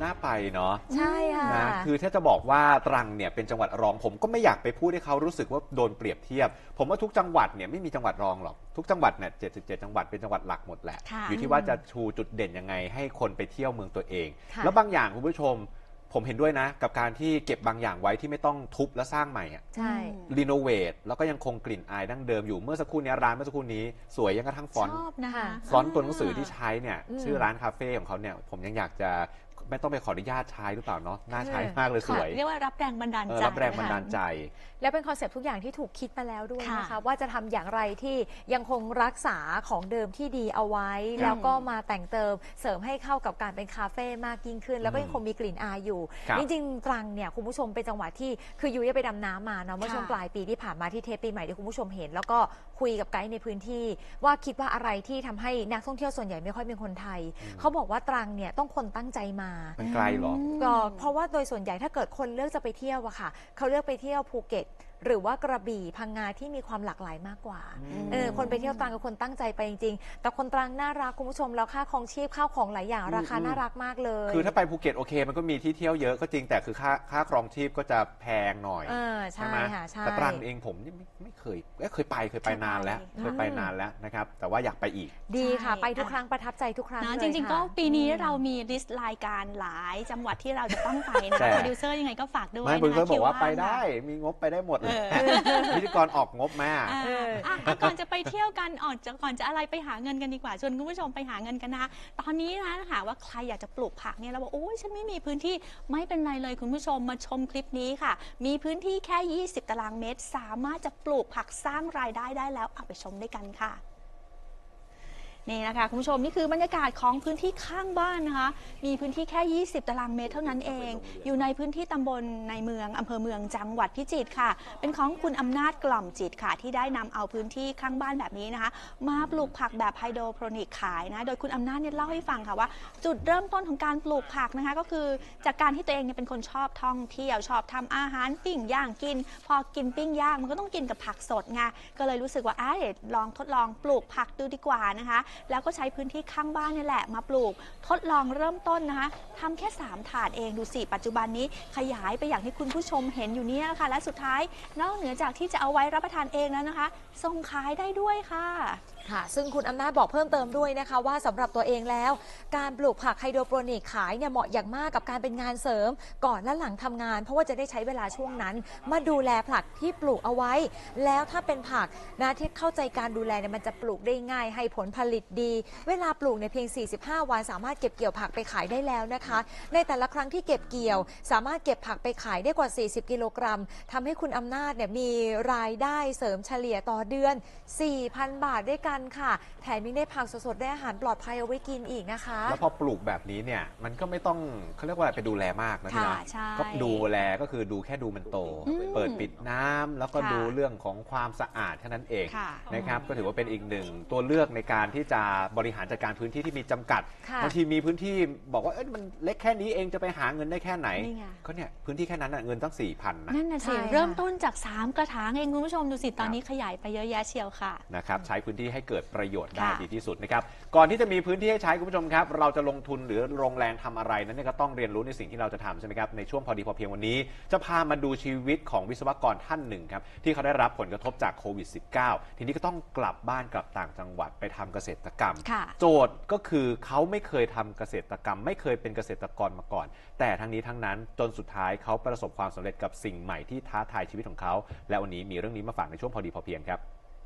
น่าไปเนาะใช่ค่ะนะคือถ้าจะบอกว่าตรังเนี่ยเป็นจังหวัดรองผมก็ไม่อยากไปพูดให้เขารู้สึกว่าโดนเปรียบเทียบ ผมว่าทุกจังหวัดเนี่ยไม่มีจังหวัดรองหรอกทุกจังหวัดเนี่ย77 จังหวัดเป็นจังหวัดหลักหมดแหละค่ะอยู่ที่ว่าจะชูจุดเด่นยังไงให้คนไปเที่ยวเมืองตัวเองค่ะแล้วบางอย่างคุณผู้ชมผมเห็นด้วยนะ กับการที่เก็บบางอย่างไว้ที่ไม่ต้องทุบและสร้างใหม่อะใช่รีโนเวทแล้วก็ยังคงกลิ่นอายดั้งเดิมอยู่เมื่อสักครู่นี้ร้านเมื่อสักครู่นี้สวยยังกระทั่งฟอนต์ชอบนะคะฟอนต์ตัวหนังสือที่ใช้เนี่ยอืมชื่อร้านคาเฟ่ของเขาเนี่ยผมยังอยากจะไม่ต้องไปขออนุญาตใช้หรือเปล่าเนาะน่าใช้มากเลยสวยเรียกว่ารับแรงบันดาลใจรับแรงบันดาลใจและเป็นคอนเซ็ปต์ทุกอย่างที่ถูกคิดมาแล้วด้วยนะคะค่ะว่าจะทำอย่างไรที่ยังคงรักษาของเดิมที่ดีเอาไว้ แล้วก็มาแต่งเติมเสริมให้เข้ากับการเป็นคาเฟ่มากยิ่งขึ้น แล้วก็ยังคงมีกลิ่นอายอยู่ครับจริงๆตรังเนี่ยคุณผู้ชมเป็นจังหวัดที่คือยุ้ยไปดำน้ำมาเนาะเมื่อค่ะช่วงปลายปีที่ผ่านมาที่เทปปีใหม่ที่คุณผู้ชมเห็น แล้วก็คุยกับไกด์ในพื้นที่ ว่าคิดว่าอะไรที่ทำให้นักท่องเที่ยวส่วนใหญ่ไม่ค่อยเป็นคนไทย เขาบอกว่าตรังเนี่ยต้องคนตั้งใจมามันไกลเหรอก็เพราะว่าโดยส่วนใหญ่ถ้าเกิดคนเลือกจะไปเที่ยวอะค่ะเขาเลือกไปเที่ยวภูเก็ต หรือว่ากระบี่พังงาที่มีความหลากหลายมากกว่าคนไปเที่ยวตรังกับคนตั้งใจไปจริงๆแต่คนตรังน่ารักคุณผู้ชมแล้วค่าครองชีพข้าวของหลายอย่างราคาน่ารักมากเลยคือถ้าไปภูเก็ตโอเคมันก็มีที่เที่ยวเยอะก็จริงแต่คือค่าครองชีพก็จะแพงหน่อยใช่ไหมค่ะใช่แต่ตรังเองผมนี่ไม่เคยเคยไปนานแล้วเคยไปนานแล้วนะครับแต่ว่าอยากไปอีกดีค่ะใช่ไปทุกครั้งประทับใจทุกครั้งนะเลยจริงๆ ก็ค่ะปีนี้เรามีลิสต์รายการหลายจังหวัดที่เราจะต้องไปนะแต่โปรดิวเซอร์ยังไงก็ฝากด้วยไม่นะคุณเคยบอกว่าคิไปได้มีงบไปได้หมดเลยเออพิธีกรออกงบมาก่อนจะไปเที่ยวกันก่อนจะอะไรไปหาเงินกันดีกว่าชวนคุณผู้ชมไปหาเงินกันนะคะตอนนี้นะหาว่าใครอยากจะปลูกผักเนี่ยเราบอกโอ้ยฉันไม่มีพื้นที่ไม่เป็นไรเลยคุณผู้ชมมาชมคลิปนี้ค่ะ มีพื้นที่แค่ 20 ตารางเมตร สามารถจะปลูกผักสร้างรายได้ได้แล้วเอาไปชมด้วยกันค่ะ นี่นะคะคุณผู้ชมนี่คือบรรยากาศของพื้นที่ข้างบ้านนะคะมีพื้นที่แค่ 20 ตารางเมตรเท่านั้นเอง อยู่ในพื้นที่ตำบลในเมืองอำเภอเมืองจังหวัดพิจิตรค่ะ เป็นของคุณอำนาจกล่อมจิตค่ะ ที่ได้นำเอาพื้นที่ข้างบ้านแบบนี้นะคะ มาปลูกผักแบบไฮโดรโปรนิกขายนะโดยคุณอำนาจเนี่ยเล่าให้ฟังค่ะว่าจุดเริ่มต้นของการปลูกผักนะคะก็คือจากการที่ตัวเองเนี่ยเป็นคนชอบท่องเที่ยวชอบทำอาหารปิ้งย่างกิน พอกินปิ้งย่างมันก็ต้องกินกับผักสดไงก็เลยรู้สึกว่าลองทดลองปลูกผักดูดีกว่านะคะแล้วก็ใช้พื้นที่ข้างบ้านนี่แหละมาปลูกทดลองเริ่มต้นนะคะทำแค่3ถาดเองดูสิปัจจุบันนี้ขยายไปอย่างที่คุณผู้ชมเห็นอยู่เนี่ยค่ะและสุดท้ายนอกเหนือจากที่จะเอาไว้รับประทานเองแล้วนะคะส่งขายได้ด้วยค่ะค่ะซึ่งคุณอำนาจบอกเพิ่มเติมด้วยนะคะว่าสำหรับตัวเองแล้วการปลูกผักไฮโดรโปรนิกขายเนี่ยเหมาะอย่างมากกับการเป็นงานเสริมก่อนและหลังทำงาน เพราะว่าจะได้ใช้เวลาช่วงนั้นมาดูแลผักที่ปลูกเอาไว้ แล้วถ้าเป็นผักนะที่เข้าใจการดูแลเนี่ยมันจะปลูกได้ง่ายให้ผลผลิตดี เวลาปลูกในเพียง 45 วันสามารถเก็บเกี่ยวผักไปขายได้แล้วนะคะในแต่ละครั้งที่เก็บเกี่ยวสามารถเก็บผักไปขายได้กว่า40 กิโลกรัมทำให้คุณอำนาจเนี่ยมีรายได้เสริมเฉลี่ยต่อเดือน 4,000 บาทด้วยกันค่ะแถมยังได้ผักสดๆได้อาหารปลอดภัยเอาไว้กินอีกนะคะแล้วพอปลูกแบบนี้เนี่ยมันก็ไม่ต้องเขาเรียกว่าไปดูแลมากนะพี่นะใช่ก็ดูแลก็คือดูแค่ดูมันโต เปิดปิดน้ำแล้วก็ค่ะดูเรื่องของความสะอาดแค่นั้นเองค่ะนะครับก็ถือว่าเป็นอีกหนึ่งตัวเลือกในการที่จะบริหารจัดการพื้นที่ที่มีจำกัดค่ะบางทีมีพื้นที่บอกว่ามันเล็กแค่นี้เองจะไปหาเงินได้แค่ไหนนี่ไงก็เนี่ยพื้นที่แค่นั้นเงินตั้ง 4,000นะนั่นน่ะใช่สิค่ะเริ่มต้นจาก3กระถางเองคุณผู้ชมดูสิตอนนี้ขยายไปเยอะแยะเชียวค่ะนะครับใช้พื้นที่ให้เกิดประโยชน์ได้ค่ะดีที่สุดนะครับก่อนที่จะมีพื้นที่ให้ใช้คุณผู้ชมครับเราจะลงทุนหรือลงแรงทำอะไรนั้นเนี่ยก็ต้องเรียนรู้ในสิ่งที่เราจะทำใช่ไหมครับในช่วงพอดีพอเพียงวันนี้ จะพามาดูชีวิตของวิศวกรท่านหนึ่งครับที่เขาได้รับผลกระทบจากโควิด -19 ทีนี้ก็ต้องกลับบ้านกลับต่างจังหวัดไปทำเกษตรกรรมค่ะโจทย์ก็คือเขาไม่เคยทำเกษตรกรรม ไม่เคยเป็นเกษตรกรมาก่อน แต่ทั้งนี้ทั้งนั้นจนสุดท้ายเขาประสบความสำเร็จกับสิ่งใหม่ที่ท้าทายชีวิตของเขาและวันนี้มีเรื่องนี้มาฝากในช่วงพอดีพอเพียงครับ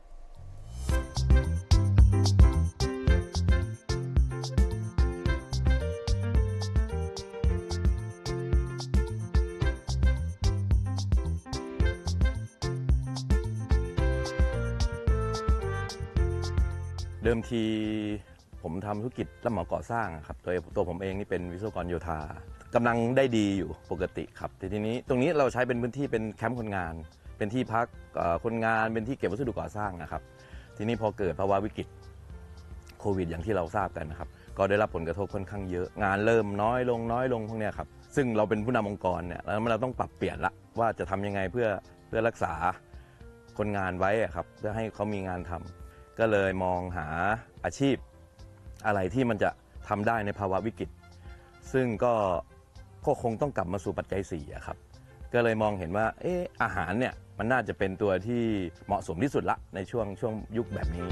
เดิมทีผมทำธุรกิจรับเหมาก่อสร้างครับตัวผมเองนี่เป็นวิศวกรโยธากำลังได้ดีอยู่ปกติครับแต่ทีนี้ตรงนี้เราใช้เป็นพื้นที่เป็นแคมป์คนงาน เป็นที่พักคนงานเป็นที่เก็บวัสดุก่อสร้างนะครับทีนี้พอเกิดภาวะวิกฤตโควิดอย่างที่เราทราบกันนะครับก็ได้รับผลกระทบค่อนข้างเยอะงานเริ่มน้อยลงพวกเนี้ยครับซึ่งเราเป็นผู้นำองค์กรเนี่ยแล้วเราต้องปรับเปลี่ยนละว่าจะทำยังไงเพื่อรักษาคนงานไว้ครับเพื่อให้เขามีงานทำก็เลยมองหาอาชีพอะไรที่มันจะทำได้ในภาวะวิกฤตซึ่งก็ก็คงต้องกลับมาสู่ปัจจัย4อะครับก็เลยมองเห็นว่าอาหารเนี่ยมันน่าจะเป็นตัวที่เหมาะสมที่สุดละในช่วงยุคแบบนี้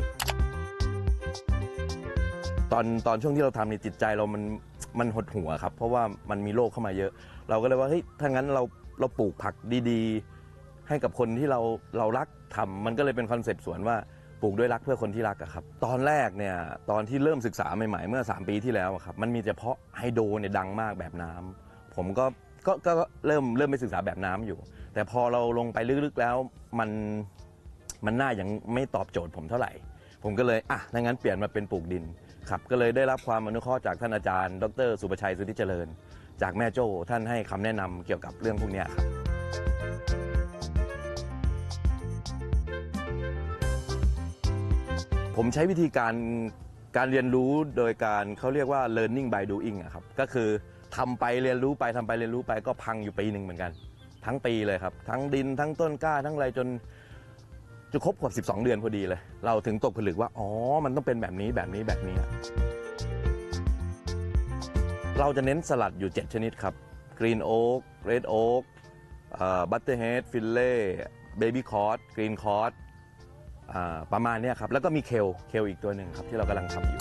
ตอนช่วงที่เราทำในจิตใจเรามันหดหัวครับเพราะว่ามันมีโรคเข้ามาเยอะเราก็เลยว่าเฮ้ยถ้างั้นเราปลูกผักดีๆให้กับคนที่เรารักทำมันก็เลยเป็นคอนเซปต์สวนว่าปลูกด้วยรักเพื่อคนที่รักอะครับตอนแรกเนี่ยตอนที่เริ่มศึกษาใหม่ๆเมื่อ3 ปีที่แล้วครับมันมีเฉพาะไฮโดรเนี่ยดังมากแบบน้ำผมก็เริ่มไปศึกษาแบบน้ำอยู่แต่พอเราลงไปลึกๆแล้วมันน่ายังไม่ตอบโจทย์ผมเท่าไหร่ผมก็เลยถ้างั้นเปลี่ยนมาเป็นปลูกดินครับก็เลยได้รับความอนุเคราะห์จากท่านอาจารย์ดร.สุประชัยสุทธิเจริญจากแม่โจ้ท่านให้คำแนะนำเกี่ยวกับเรื่องพวกนี้ครับผมใช้วิธีการเรียนรู้โดยการเขาเรียกว่า learning by doing อะครับก็คือทำไปเรียนรู้ไปทำไปเรียนรู้ไปก็พังอยู่ปีหนึ่งเหมือนกันทั้งปีเลยครับทั้งดินทั้งต้นกล้าทั้งอะไรจนครบ12 เดือนพอดีเลยเราถึงตกผลึกว่ามันต้องเป็นแบบนี้เราจะเน้นสลัดอยู่7 ชนิดครับ Green Oak Red Oak Butterhead Finlay Baby Cod Green Cod ประมาณนี้ครับแล้วก็มีเคลอีกตัวหนึ่งครับที่เรากำลังทำอยู่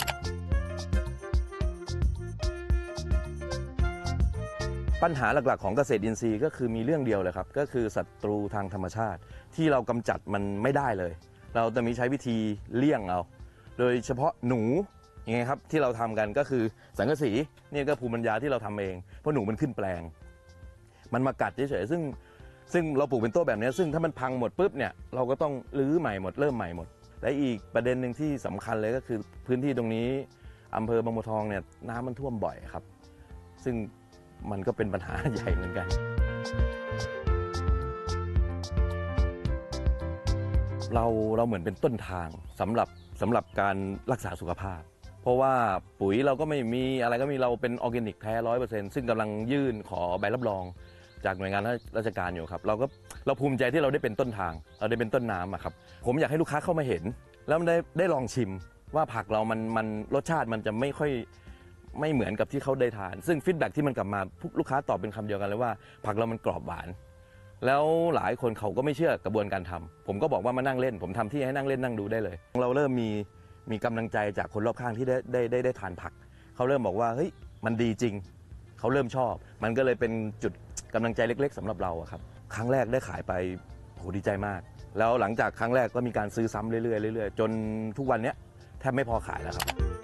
ปัญหาหลักๆของเกษตรอินทรีย์ก็คือมีเรื่องเดียวเลยครับก็คือศัตรูทางธรรมชาติที่เรากำจัดมันไม่ได้เลยเราจะมีใช้วิธีเลี่ยงเอาโดยเฉพาะหนูยังไงครับที่เราทำกันก็คือสังกะสีนี่ก็ภูมิปัญญาที่เราทำเองเพราะหนูมันขึ้นแปลงมันมากัดเฉยๆซึ่งเราปลูกเป็นต้นแบบนี้ซึ่งถ้ามันพังหมดปุ๊บเนี่ยเราก็ต้องรื้อใหม่หมดเริ่มใหม่หมดและอีกประเด็นหนึ่งที่สำคัญเลยก็คือพื้นที่ตรงนี้อำเภอบางบัวทองเนี่ยน้ำมันท่วมบ่อยครับซึ่งมันก็เป็นปัญหาใหญ่เหมือนกันเราเหมือนเป็นต้นทางสำหรับการรักษาสุขภาพเพราะว่าปุ๋ยเราก็ไม่มีอะไรก็มีเราเป็นออร์แกนิกแท้ 100% ซึ่งกำลังยื่นขอใบรับรองจากหน่วยงานราชการอยู่ครับเราภูมิใจที่เราได้เป็นต้นทางเราได้เป็นต้นน้ำครับผมอยากให้ลูกค้าเข้ามาเห็นแล้วได้ลองชิมว่าผักเรามันรสชาติมันจะไม่เหมือนกับที่เขาได้ทานซึ่งฟีดแบ็กที่มันกลับมาลูกค้าตอบเป็นคำเดียวกันเลยว่าผักเรามันกรอบหวานแล้วหลายคนเขาก็ไม่เชื่อกระบวนการทำผมก็บอกว่ามานั่งเล่นผมทำที่ให้นั่งเล่นนั่งดูได้เลยเราเริ่มมีกำลังใจจากคนรอบข้างที่ได้ทานผักเขาเริ่มบอกว่าเฮ้ยมันดีจริงเขาเริ่มชอบมันก็เลยเป็นจุดกำลังใจเล็กๆสำหรับเราครับครั้งแรกได้ขายไปโหดีใจมากแล้วหลังจากครั้งแรกก็มีการซื้อซ้ำเรื่อยๆจนทุกวันนี้แทบไม่พอขายแล้วครับ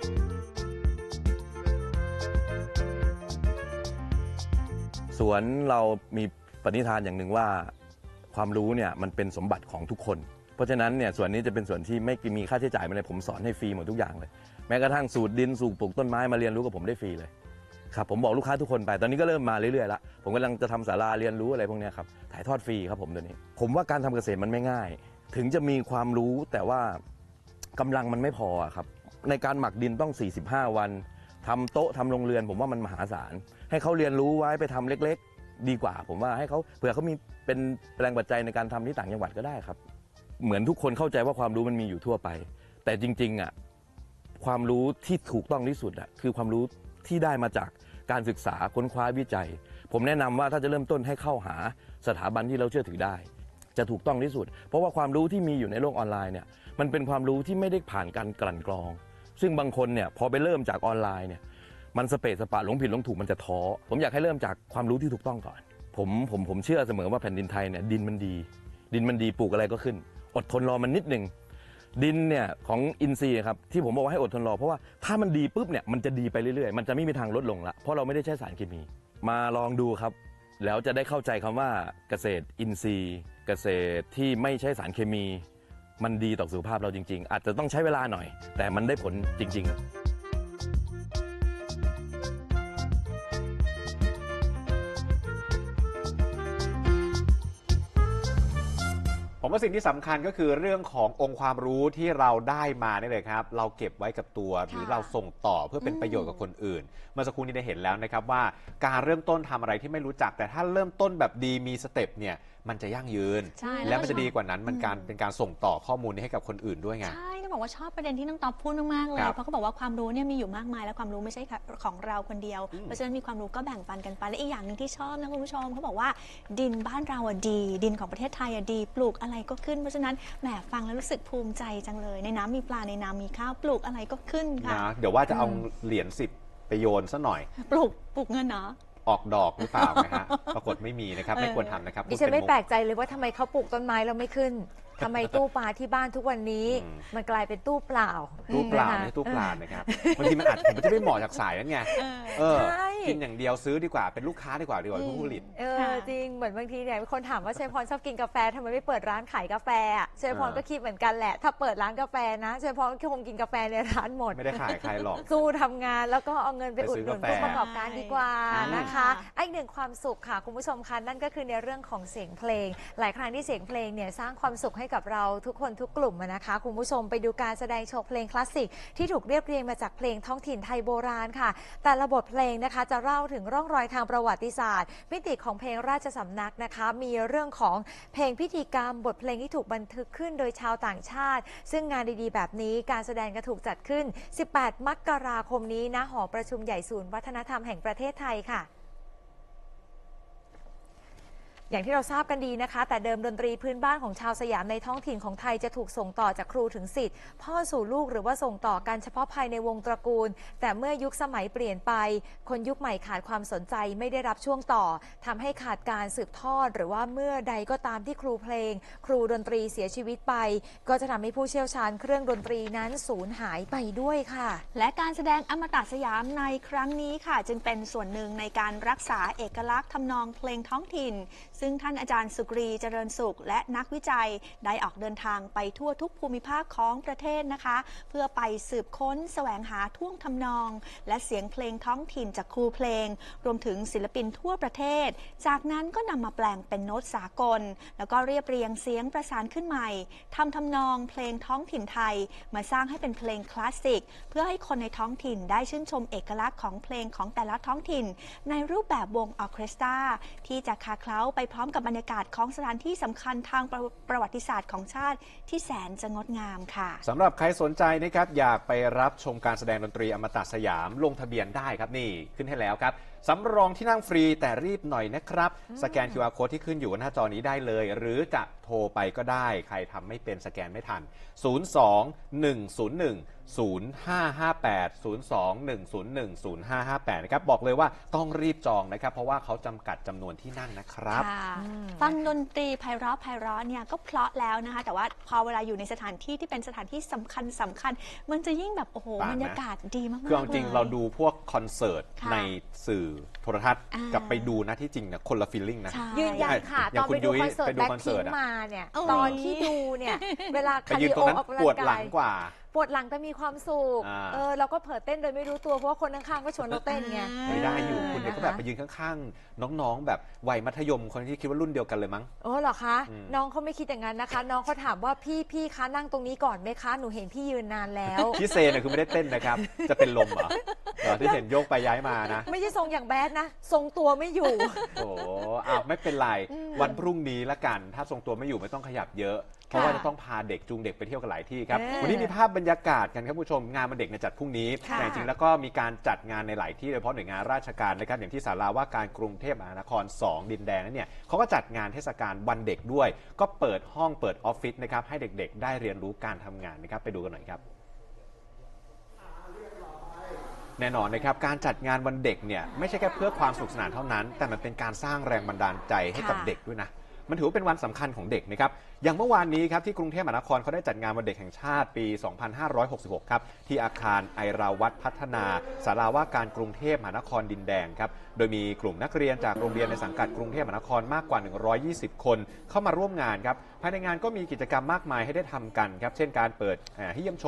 สวนเรามีปณิธานอย่างหนึ่งว่าความรู้เนี่ยมันเป็นสมบัติของทุกคนเพราะฉะนั้นเนี่ยส่วนนี้จะเป็นส่วนที่ไม่มีค่าใช้จ่ายอะไรผมสอนให้ฟรีหมดทุกอย่างเลยแม้กระทั่งสูตรดินสูตรปลูกต้นไม้มาเรียนรู้กับผมได้ฟรีเลยครับผมบอกลูกค้าทุกคนไปตอนนี้ก็เริ่มมาเรื่อยๆแล้วผมกำลังจะทำศาลาเรียนรู้อะไรพวกนี้ครับถ่ายทอดฟรีครับผมตัวนี้ผมว่าการทำเกษตรมันไม่ง่ายถึงจะมีความรู้แต่ว่ากำลังมันไม่พอครับในการหมักดินต้อง45 วันทำโต๊ะทำโรงเรือนผมว่ามันมหาศาลให้เขาเรียนรู้ไว้ไปทำเล็กๆดีกว่าผมว่าให้เขาเผื่อเขามีเป็นแรงปัจจัยในการทำที่ต่างจังหวัดก็ได้ครับเหมือนทุกคนเข้าใจว่าความรู้มันมีอยู่ทั่วไปแต่จริงๆความรู้ที่ถูกต้องที่สุดคือความรู้ที่ได้มาจากการศึกษาค้นคว้าวิจัยผมแนะนำว่าถ้าจะเริ่มต้นให้เข้าหาสถาบันที่เราเชื่อถือได้จะถูกต้องที่สุดเพราะว่าความรู้ที่มีอยู่ในโลกออนไลน์เนี่ยมันเป็นความรู้ที่ไม่ได้ผ่านการกลั่นกรองซึ่งบางคนเนี่ยพอไปเริ่มจากออนไลน์เนี่ยมันสเปซสปะหลงผิดหลงถูกมันจะท้อผมอยากให้เริ่มจากความรู้ที่ถูกต้องก่อนผมเชื่อเสมอว่าแผ่นดินไทยเนี่ยดินมันดีปลูกอะไรก็ขึ้นอดทนรอมันนิดนึงดินเนี่ยของอินทรีย์ครับที่ผมบอกว่าให้อดทนรอเพราะว่าถ้ามันดีปุ๊บเนี่ยมันจะดีไปเรื่อยๆมันจะไม่มีทางลดลงละเพราะเราไม่ได้ใช้สารเคมีมาลองดูครับแล้วจะได้เข้าใจคำว่าเกษตรอินทรีย์เกษตรที่ไม่ใช้สารเคมีมันดีต่อสุขภาพเราจริงๆอาจจะต้องใช้เวลาหน่อยแต่มันได้ผลจริงๆผมว่าสิ่งที่สำคัญก็คือเรื่องขององค์ความรู้ที่เราได้มานี่เลยครับเราเก็บไว้กับตัวหรือเราส่งต่อเพื่อเป็นประโยชน์กับคนอื่นเมื่อสักครู่นี้ได้เห็นแล้วนะครับว่าการเริ่มต้นทำอะไรที่ไม่รู้จักแต่ถ้าเริ่มต้นแบบดีมีสเต็ปเนี่ยมันจะยั่งยืนใช่แล้วมันจะดีกว่านั้นมันเป็นการส่งต่อข้อมูลนี้ให้กับคนอื่นด้วยไงใช่ต้องบอกว่าชอบประเด็นที่น้องต๊อบพูดมากๆเลยครับเพราะเขาบอกว่าความรู้เนี่ยมีอยู่มากมายและความรู้ไม่ใช่ของเราคนเดียว เพราะฉะนั้นมีความรู้ก็แบ่งปันกันไปและอีกอย่างหนึ่งที่ชอบนะคุณผู้ชมเขาบอกว่าดินบ้านเราอะดีดินของประเทศไทยอะดีปลูกอะไรก็ขึ้นเพราะฉะนั้นแหมฟังแล้วรู้สึกภูมิใจจังเลยในน้ำมีปลาในน้ำมีข้าวปลูกอะไรก็ขึ้นค่ะนะเดี๋ยวว่าจะเอาเหรียญ10ไปโยนซะหน่อยปลูกเงินเนาะออกดอกหรือเปล่านะฮะ ปรากฏไม่มีนะครับไม่ควรทำนะครับดิฉันไม่พูดแปลเมุกใจเลยว่าทำไมเขาปลูกต้นไม้แล้วไม่ขึ้นทำไมตู้ปลาที่บ้านทุกวันนี้ มันกลายเป็นตู้เปล่าตู้เปล่านะคะไม่ใช่ตู้ปลานะครับบางทีมันอาจผมจะไม่เหมาะจากสายนั้นไงใช่กินอย่างเดียวซื้อดีกว่าเป็นลูกค้าดีกว่าผู้ผลิตจริงเหมือนบางทีเนี่ยมีคนถามว่าเชฟพรชอบกินกาแฟทำไมไม่เปิดร้านขายกาแฟอะเชฟพรก็คิดเหมือนกันแหละ ถ้าเปิดร้านกาแฟนะเชฟพรก็คงกินกาแฟในร้านหมดไม่ได้ขายใครหรอกสู้ทำงานแล้วก็เอาเงินไปอุดหนุนไปซื้อกาแฟผู้ประกอบการดีกว่าใช่นะคะ อีกหนึ่งความสุขค่ะคุณผู้ชมคะนั่นก็คือในเรื่องของเสียงเพลง หลายครั้งที่เสียงเพลงเนี่ยสร้างความสุขให้กับเราทุกคนทุกกลุ่มนะคะคุณผู้ชมไปดูการแสดงโชว์เพลงคลาสสิกที่ถูกเรียบเรียงมาจากเพลงท้องถิ่นไทยโบราณค่ะแต่ละบทเพลงนะคะจะเล่าถึงร่องรอยทางประวัติศาสตร์มิติของเพลงราชสำนักนะคะมีเรื่องของเพลงพิธีกรรมบทเพลงที่ถูกบันทึกขึ้นโดยชาวต่างชาติ ซึ่งงานดีๆแบบนี้การแสดงก็ถูกจัดขึ้น 18 มกราคมนี้ณหอประชุมใหญ่ศูนย์วัฒนธรรมแห่งประเทศไทยค่ะ อย่างที่เราทราบกันดีนะคะแต่เดิมดนตรีพื้นบ้านของชาวสยามในท้องถิ่นของไทยจะถูกส่งต่อจากครูถึงศิษย์พ่อสู่ลูกหรือว่าส่งต่อกันเฉพาะภายในวงตระกูลแต่เมื่อยุคสมัยเปลี่ยนไปคนยุคใหม่ขาดความสนใจไม่ได้รับช่วงต่อทำให้ขาดการสืบทอดหรือว่าเมื่อใดก็ตามที่ครูเพลงครูดนตรีเสียชีวิตไปก็จะทำให้ผู้เชี่ยวชาญเครื่องดนตรีนั้นสูญหายไปด้วยค่ะและการแสดงอมตะสยามในครั้งนี้ค่ะจึงเป็นส่วนหนึ่งในการรักษาเอกลักษณ์ทำนองเพลงท้องถิ่นซึ่งท่านอาจารย์สุกรีเจริญสุขและนักวิจัยได้ออกเดินทางไปทั่วทุกภูมิภาคของประเทศนะคะเพื่อไปสืบค้นแสวงหาท่วงทำนองและเสียงเพลงท้องถิ่นจากครูเพลงรวมถึงศิลปินทั่วประเทศจากนั้นก็นำมาแปลงเป็นโน้ตสากลแล้วก็เรียบเรียงเสียงประสานขึ้นใหม่ทำนองเพลงท้องถิ่นไทยมาสร้างให้เป็นเพลงคลาสสิกเพื่อให้คนในท้องถิ่นได้ชื่นชมเอกลักษณ์ของเพลงของแต่ละท้องถิ่นในรูปแบบวงออร์เคสตราที่จะคลาเคล้าไปพร้อมกับบรรยากาศของสถานที่สำคัญทางประวัติศาสตร์ของชาติที่แสนจะงดงามค่ะสำหรับใครสนใจนะครับอยากไปรับชมการแสดงดนตรีอมตะสยามลงทะเบียนได้ครับนี่ขึ้นให้แล้วครับสำรองที่นั่งฟรีแต่รีบหน่อยนะครับสแกน QR Code ที่ขึ้นอยู่บนหน้าจอนี้ได้เลย หรือจะโทรไปก็ได้ใครทำไม่เป็นสแกนไม่ทัน 02-101-0558 02-101-0558 นะครับบอกเลยว่าต้องรีบจองนะครับเพราะว่าเขาจำกัดจำนวนที่นั่งนะครับฟังดนตรีไพเราะเนี่ยก็เพราะแล้วนะคะแต่ว่าพอเวลาอยู่ในสถานที่ที่เป็นสถานที่สำคัญมันจะยิ่งแบบโอ้โหบรรยากาศดีมากๆคือจริงเราดูพวกคอนเสิร์ตค่ะในสื่อโทรทัศน์กับไปดูนะที่จริงเนี่ยคนละฟีลลิ่งนะยืนยันค่ะอย่าตงอนคุไปณดูยุ้ยคอนเสิร์ตไปดูแบ็คคอนเสิพิร์งตอะมาเนี่ยโอ้ยตอนที่ดูเนี่ยเวลาไปคายืรินตรโองนั้นออกกำลัปวดงหลักาง ยกว่าปวดหลังแต่มีความสุข เราก็เผลอเต้นโดยไม่รู้ตัวเพราะว่าคนข้างๆก็ชวนเราเต้นไงไม่ได้อยู่คุณเนี่ยก็แบบไปยืนข้างๆน้องๆแบบวัยมัธยมคนที่คิดว่ารุ่นเดียวกันเลยมั้งโอ้เหรอคะน้องเขาไม่คิดอย่างนั้นนะคะ น้องเขาถามว่าพี่คะนั่งตรงนี้ก่อนไหมคะหนูเห็นพี่ยืนนานแล้วที่เซเนี่ยคือไม่ได้เต้นนะครับจะเป็นลมเหรอที่เห็นโยกไปย้ายมานะไม่ใช่ทรงอย่างแบดนะทรงตัวไม่อยู่โอ้ไม่เป็นไรวันพรุ่งนี้ละกันถ้าทรงตัวไม่อยู่ไม่ต้องขยับเยอะเพราะว่าจะต้องพาเด็กจูงเด็กไปเที่ยวกันหลายที่ครับวันนี้มีภาพบรรยากาศกันครับผู้ชมงานวันเด็กเนี่ยจัดพรุ่งนี้แต่จริงๆแล้วก็มีการจัดงานในหลายที่โดยเฉพาะหน่วยงานราชการนะครับอย่างที่ศาลาว่าการกรุงเทพมหานคร 2 ดินแดงนั้นเนี่ยเขาก็จัดงานเทศกาลวันเด็กด้วยก็เปิดห้องเปิดออฟฟิศนะครับให้เด็กๆได้เรียนรู้การทำงานนะครับไปดูกันหน่อยครับแน่นอนนะครับการจัดงานวันเด็กเนี่ยไม่ใช่แค่เพื่อความสนุกสนานเท่านั้นแต่มันเป็นการสร้างแรงบันดาลใจให้กับเด็กด้วยนะมันถือว่าเป็นวันสำคัญของเด็กนะครับอย่างเมื่อวานนี้ครับที่กรุงเทพมหานครเขาได้จัดงานวันเด็กแห่งชาติปี 2566 ครับที่อาคารไอราวัฒน์พัฒนาศาลาว่าการกรุงเทพมหานครดินแดงครับโดยมีกลุ่มนักเรียนจากโรงเรียนในสังกัดกรุงเทพมหานครมากกว่า 120 คนเข้ามาร่วมงานครับภายในงานก็มีกิจกรรมมากมายให้ได้ทำกันครับเช่นการเปิดให้เยี่ยมชม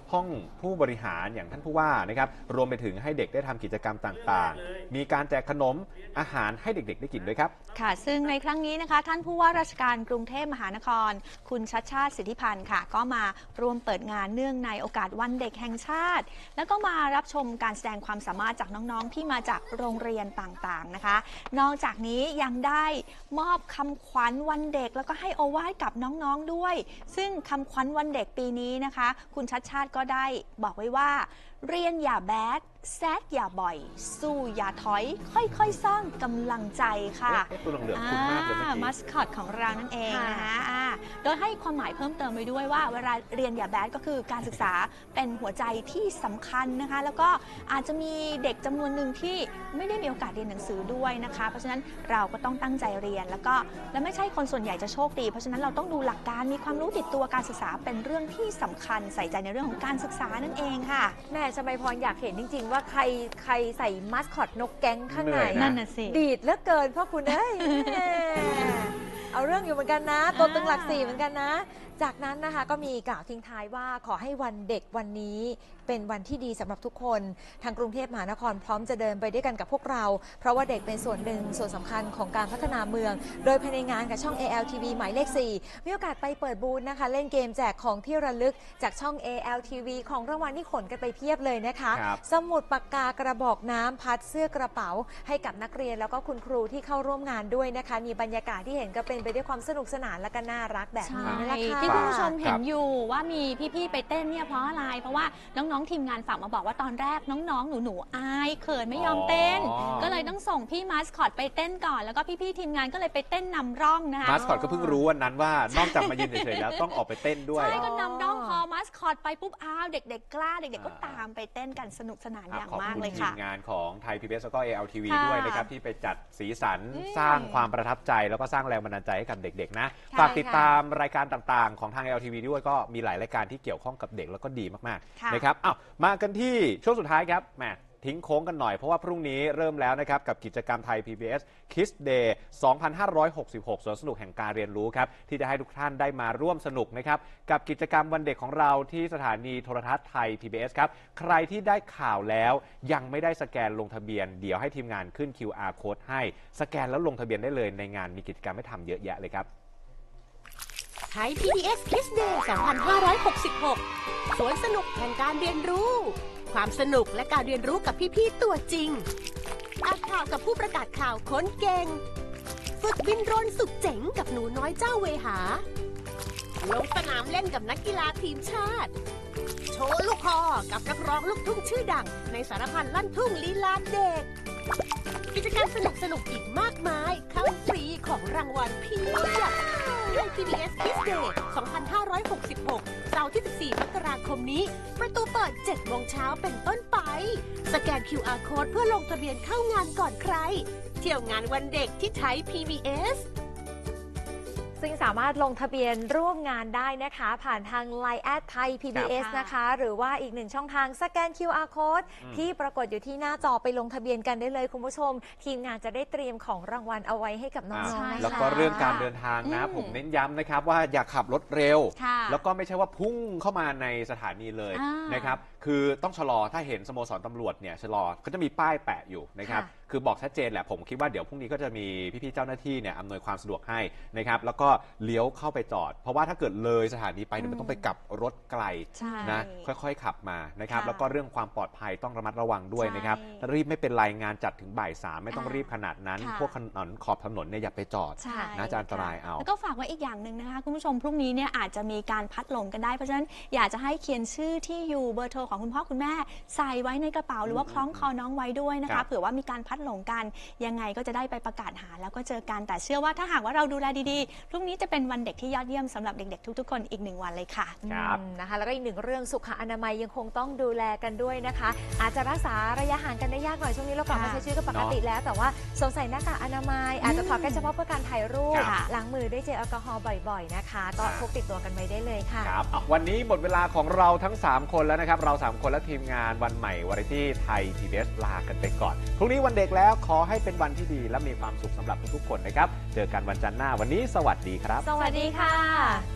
ห้องผู้บริหารอย่างท่านผู้ว่านะครับรวมไปถึงให้เด็กได้ทำกิจกรรมต่างๆมีการแจกขนมอาหารให้เด็กๆได้กินด้วยครับค่ะซึ่งในครั้งนี้นะคะท่านผู้ว่าราชการกรุงเทพมหานครคุณชัชชาติสิทธิพันธ์ค่ะก็มาร่วมเปิดงานเนื่องในโอกาสวันเด็กแห่งชาติแล้วก็มารับชมการแสดงความสามารถจากน้องๆที่มาจากโรงเรียนต่างๆนะคะนอกจากนี้ยังได้มอบคำขวัญวันเด็กแล้วก็ให้โอวาทกับน้องๆด้วยซึ่งคำขวัญวันเด็กปีนี้นะคะคุณชัชชาติก็ได้บอกไว้ว่าเรียนอย่าแบดแซดอย่าบ่อยสู้อย่าถอยค่อยๆสร้างกำลังใจค่ะตัวเหลืองๆคุณมากเลยเมื่อกี้มัสคอตของเรานั่นเองนะคะโดยให้ความหมายเพิ่มเติมไปด้วยว่าเวลาเรียนอย่าแบดก็คือการศึกษาเป็นหัวใจที่สำคัญนะคะแล้วก็อาจจะมีเด็กจำนวนหนึ่งที่ไม่ได้มีโอกาสเรียนหนังสือด้วยนะคะเพราะฉะนั้นเราก็ต้องตั้งใจเรียนและไม่ใช่คนส่วนใหญ่จะโชคดีเพราะฉะนั้นเราต้องดูหลักการมีความรู้ติดตัวการศึกษาเป็นเรื่องที่สำคัญใส่ใจในเรื่องของการศึกษานั่นเองค่ะแม่ชมัยพรอยากเห็นจริงๆว่าใครใส่มัสคอตนกแก๊งข้างในนั่นน่ะสิดีดเหลือเกินพ่อคุณเอ้ยเอาเรื่องอยู่เหมือนกันนะตัวตึงหลัก4เหมือนกันนะจากนั้นนะคะก็มีกล่าวทิ้งท้ายว่าขอให้วันเด็กวันนี้เป็นวันที่ดีสำหรับทุกคนทางกรุงเทพมหานครพร้อมจะเดินไปด้วยกันกับพวกเราเพราะว่าเด็กเป็นส่วนหนึ่งส่วนสำคัญของการพัฒนาเมืองโดยภายในงานกับช่อง ALTV หมายเลข4มีโอกาสไปเปิดบูธนะคะเล่นเกมแจกของที่ระลึกจากช่อง ALTV ของรางวัลที่ขนกันไปเพียบเลยนะคะสมุดปากกากระบอกน้ำพัดเสื้อกระเป๋าให้กับนักเรียนแล้วก็คุณครูที่เข้าร่วมงานด้วยนะคะมีบรรยากาศที่เห็นก็เป็นไปด้วยความสนุกสนานและก็น่ารักแบบนี้นั่นแหละค่ะที่คุณผู้ชมเห็นอยู่ว่ามีพี่ๆไปเต้นเนี่ยเพราะอะไรเพราะว่าน้องๆทีมงานฝากมาบอกว่าตอนแรกน้องๆหนูๆอายเขินไม่ยอมเต้นก็เลยต้องส่งพี่มาสคอตไปเต้นก่อนแล้วก็พี่ๆทีมงานก็เลยไปเต้นนำร่องนะคะมาสคอตก็เพิ่งรู้วันนั้นว่านอกจากมายืนเฉยๆแล้วต้องออกไปเต้นด้วยใช่ก็นำร่องพอมาสคอตไปปุ๊บเด็กๆกล้าเด็กๆก็ตามไปเต้นกันสนุกสนานอย่างมากเลยค่ะขอบคุณทีมงานของไทย PBS แล้วก็ ALTV ด้วยนะครับที่ไปจัดสีสันสร้างความประทับใจแล้วก็สร้างแรงบันดาลใจให้กับเด็กๆนะฝากติดตามรายการต่างๆของทาง ALTV ด้วยก็มีหลายรายการที่เกี่ยวข้องกับเด็กแล้วก็ดีมากๆนะครับมากันที่ช่วงสุดท้ายครับแหมทิ้งโค้งกันหน่อยเพราะว่าพรุ่งนี้เริ่มแล้วนะครับกับกิจกรรมไทย PBS Kids Day 2566 สวนสนุกแห่งการเรียนรู้ครับที่จะให้ทุกท่านได้มาร่วมสนุกนะครับกับกิจกรรมวันเด็กของเราที่สถานีโทรทัศน์ไทย PBS ครับใครที่ได้ข่าวแล้วยังไม่ได้สแกนลงทะเบียนเดี๋ยวให้ทีมงานขึ้น QR Code ให้สแกนแล้วลงทะเบียนได้เลยในงานมีกิจกรรมให้ทำเยอะแยะเลยครับไทย PBS Kids Day 2566 สวนสนุกแห่งการเรียนรู้ความสนุกและการเรียนรู้กับพี่ๆตัวจริงอ่านข่าวกับผู้ประกาศข่าวค้นเก่งฝึกบินโดรนสุดเจ๋งกับหนูน้อยเจ้าเวหาลงสนามเล่นกับนักกีฬาทีมชาติโชว์ลูกคอกับนักร้องลูกทุ่งชื่อดังในสารพันลั่นทุ่งลีลาเด็กกิจกรรมสนุกอีกมากมายเข้าฟรีของรางวัลเพียบไทย PBS Kids Day 2566 เสาร์ที่ 14 มกราคมนี้ประตูเปิด 7 โมงเช้าเป็นต้นไปสแกน QR Code เพื่อลงทะเบียนเข้างานก่อนใครเที่ยวงานวันเด็กที่ไทย PBS ซึ่งสามารถลงทะเบียนร่วมงานได้นะคะผ่านทาง Line แอดไทย PBS นะคะหรือว่าอีกหนึ่งช่องทางสแกน QR Code ที่ปรากฏอยู่ที่หน้าจอไปลงทะเบียนกันได้เลยคุณผู้ชมทีมงานจะได้เตรียมของรางวัลเอาไว้ให้กับน้องๆนะคะแล้วก็เรื่องการเดินทางนะผมเน้นย้ำนะครับว่าอย่าขับรถเร็วแล้วก็ไม่ใช่ว่าพุ่งเข้ามาในสถานีเลยนะครับคือต้องชะลอถ้าเห็นสโมสรตำรวจเนี่ยชะลอเขาจะมีป้ายแปะอยู่นะครับคือบอกชัดเจนแหละผมคิดว่าเดี๋ยวพรุ่งนี้ก็จะมีพี่ๆเจ้าหน้าที่เนี่ยอำนวยความสะดวกให้นะครับแล้วก็เลี้ยวเข้าไปจอดเพราะว่าถ้าเกิดเลยสถานีไปเนี่ยมันต้องไปกลับรถไกลนะค่อยๆขับมานะครับแล้วก็เรื่องความปลอดภัยต้องระมัดระวังด้วยนะครับรีบไม่เป็นไรงานจัดถึงบ่าย 3ไม่ต้องรีบขนาดนั้นพวกถนนขอบถนนเนี่ยอย่าไปจอดนะจะอันตรายเอาแล้วก็ฝากไว้อีกอย่างหนึ่งนะคะคุณผู้ชมพรุ่งนี้เนี่ยอาจจะมีการพัดหลงกันได้เพราะฉะนั้นอยากจะให้เขียนชื่อที่อยู่เบอร์โทรของคุณพ่อคุณแม่ใส่ไว้ในกระเป๋าหรือว่าคล้องคอน้องไว้ด้วยนะคะเผื่อว่ามีการพัดหลงกันยังไงก็จะได้ไปประกาศหาแล้วก็เจอกันแต่เชื่อว่าถ้าหากว่าเราดูแลดีๆพรุ่งนี้จะเป็นวันเด็กที่ยอดเยี่ยมสำหรับเด็กๆทุกๆคนอีก1วันเลยค่ะนะคะแล้วก็อีกหนึ่งเรื่องสุขอนามัยยังคงต้องดูแลกันด้วยนะคะอาจจะรักษาระยะห่างกันได้ยากหน่อยช่วงนี้เรากลับมาใช้ชีวิตกันปกติแล้วแต่ว่าสวมใส่หน้ากากอนามัยอาจจะถอดแค่เฉพาะเพื่อการถ่ายรูปล้างมือด้วยเจลแอลกอฮอล์บ่อยๆนะคะก็พกติดตัวกันไว้ได้เลยค่ะครับวันนี้หมดเวลาของเราทั้ง3คนแล้วนะครับเรา3คนและทีมงานวันใหม่วาไรตี้ไทย PBS ลากันไปก่อนพรุ่งนี้วันเด็กแล้วขอให้เป็นวันที่ดีและมีความสุขสำหรับทุกๆคนนะครับเจอกันวันจันทร์หน้าวันนี้สวัสดีครับสวัสดีค่ะ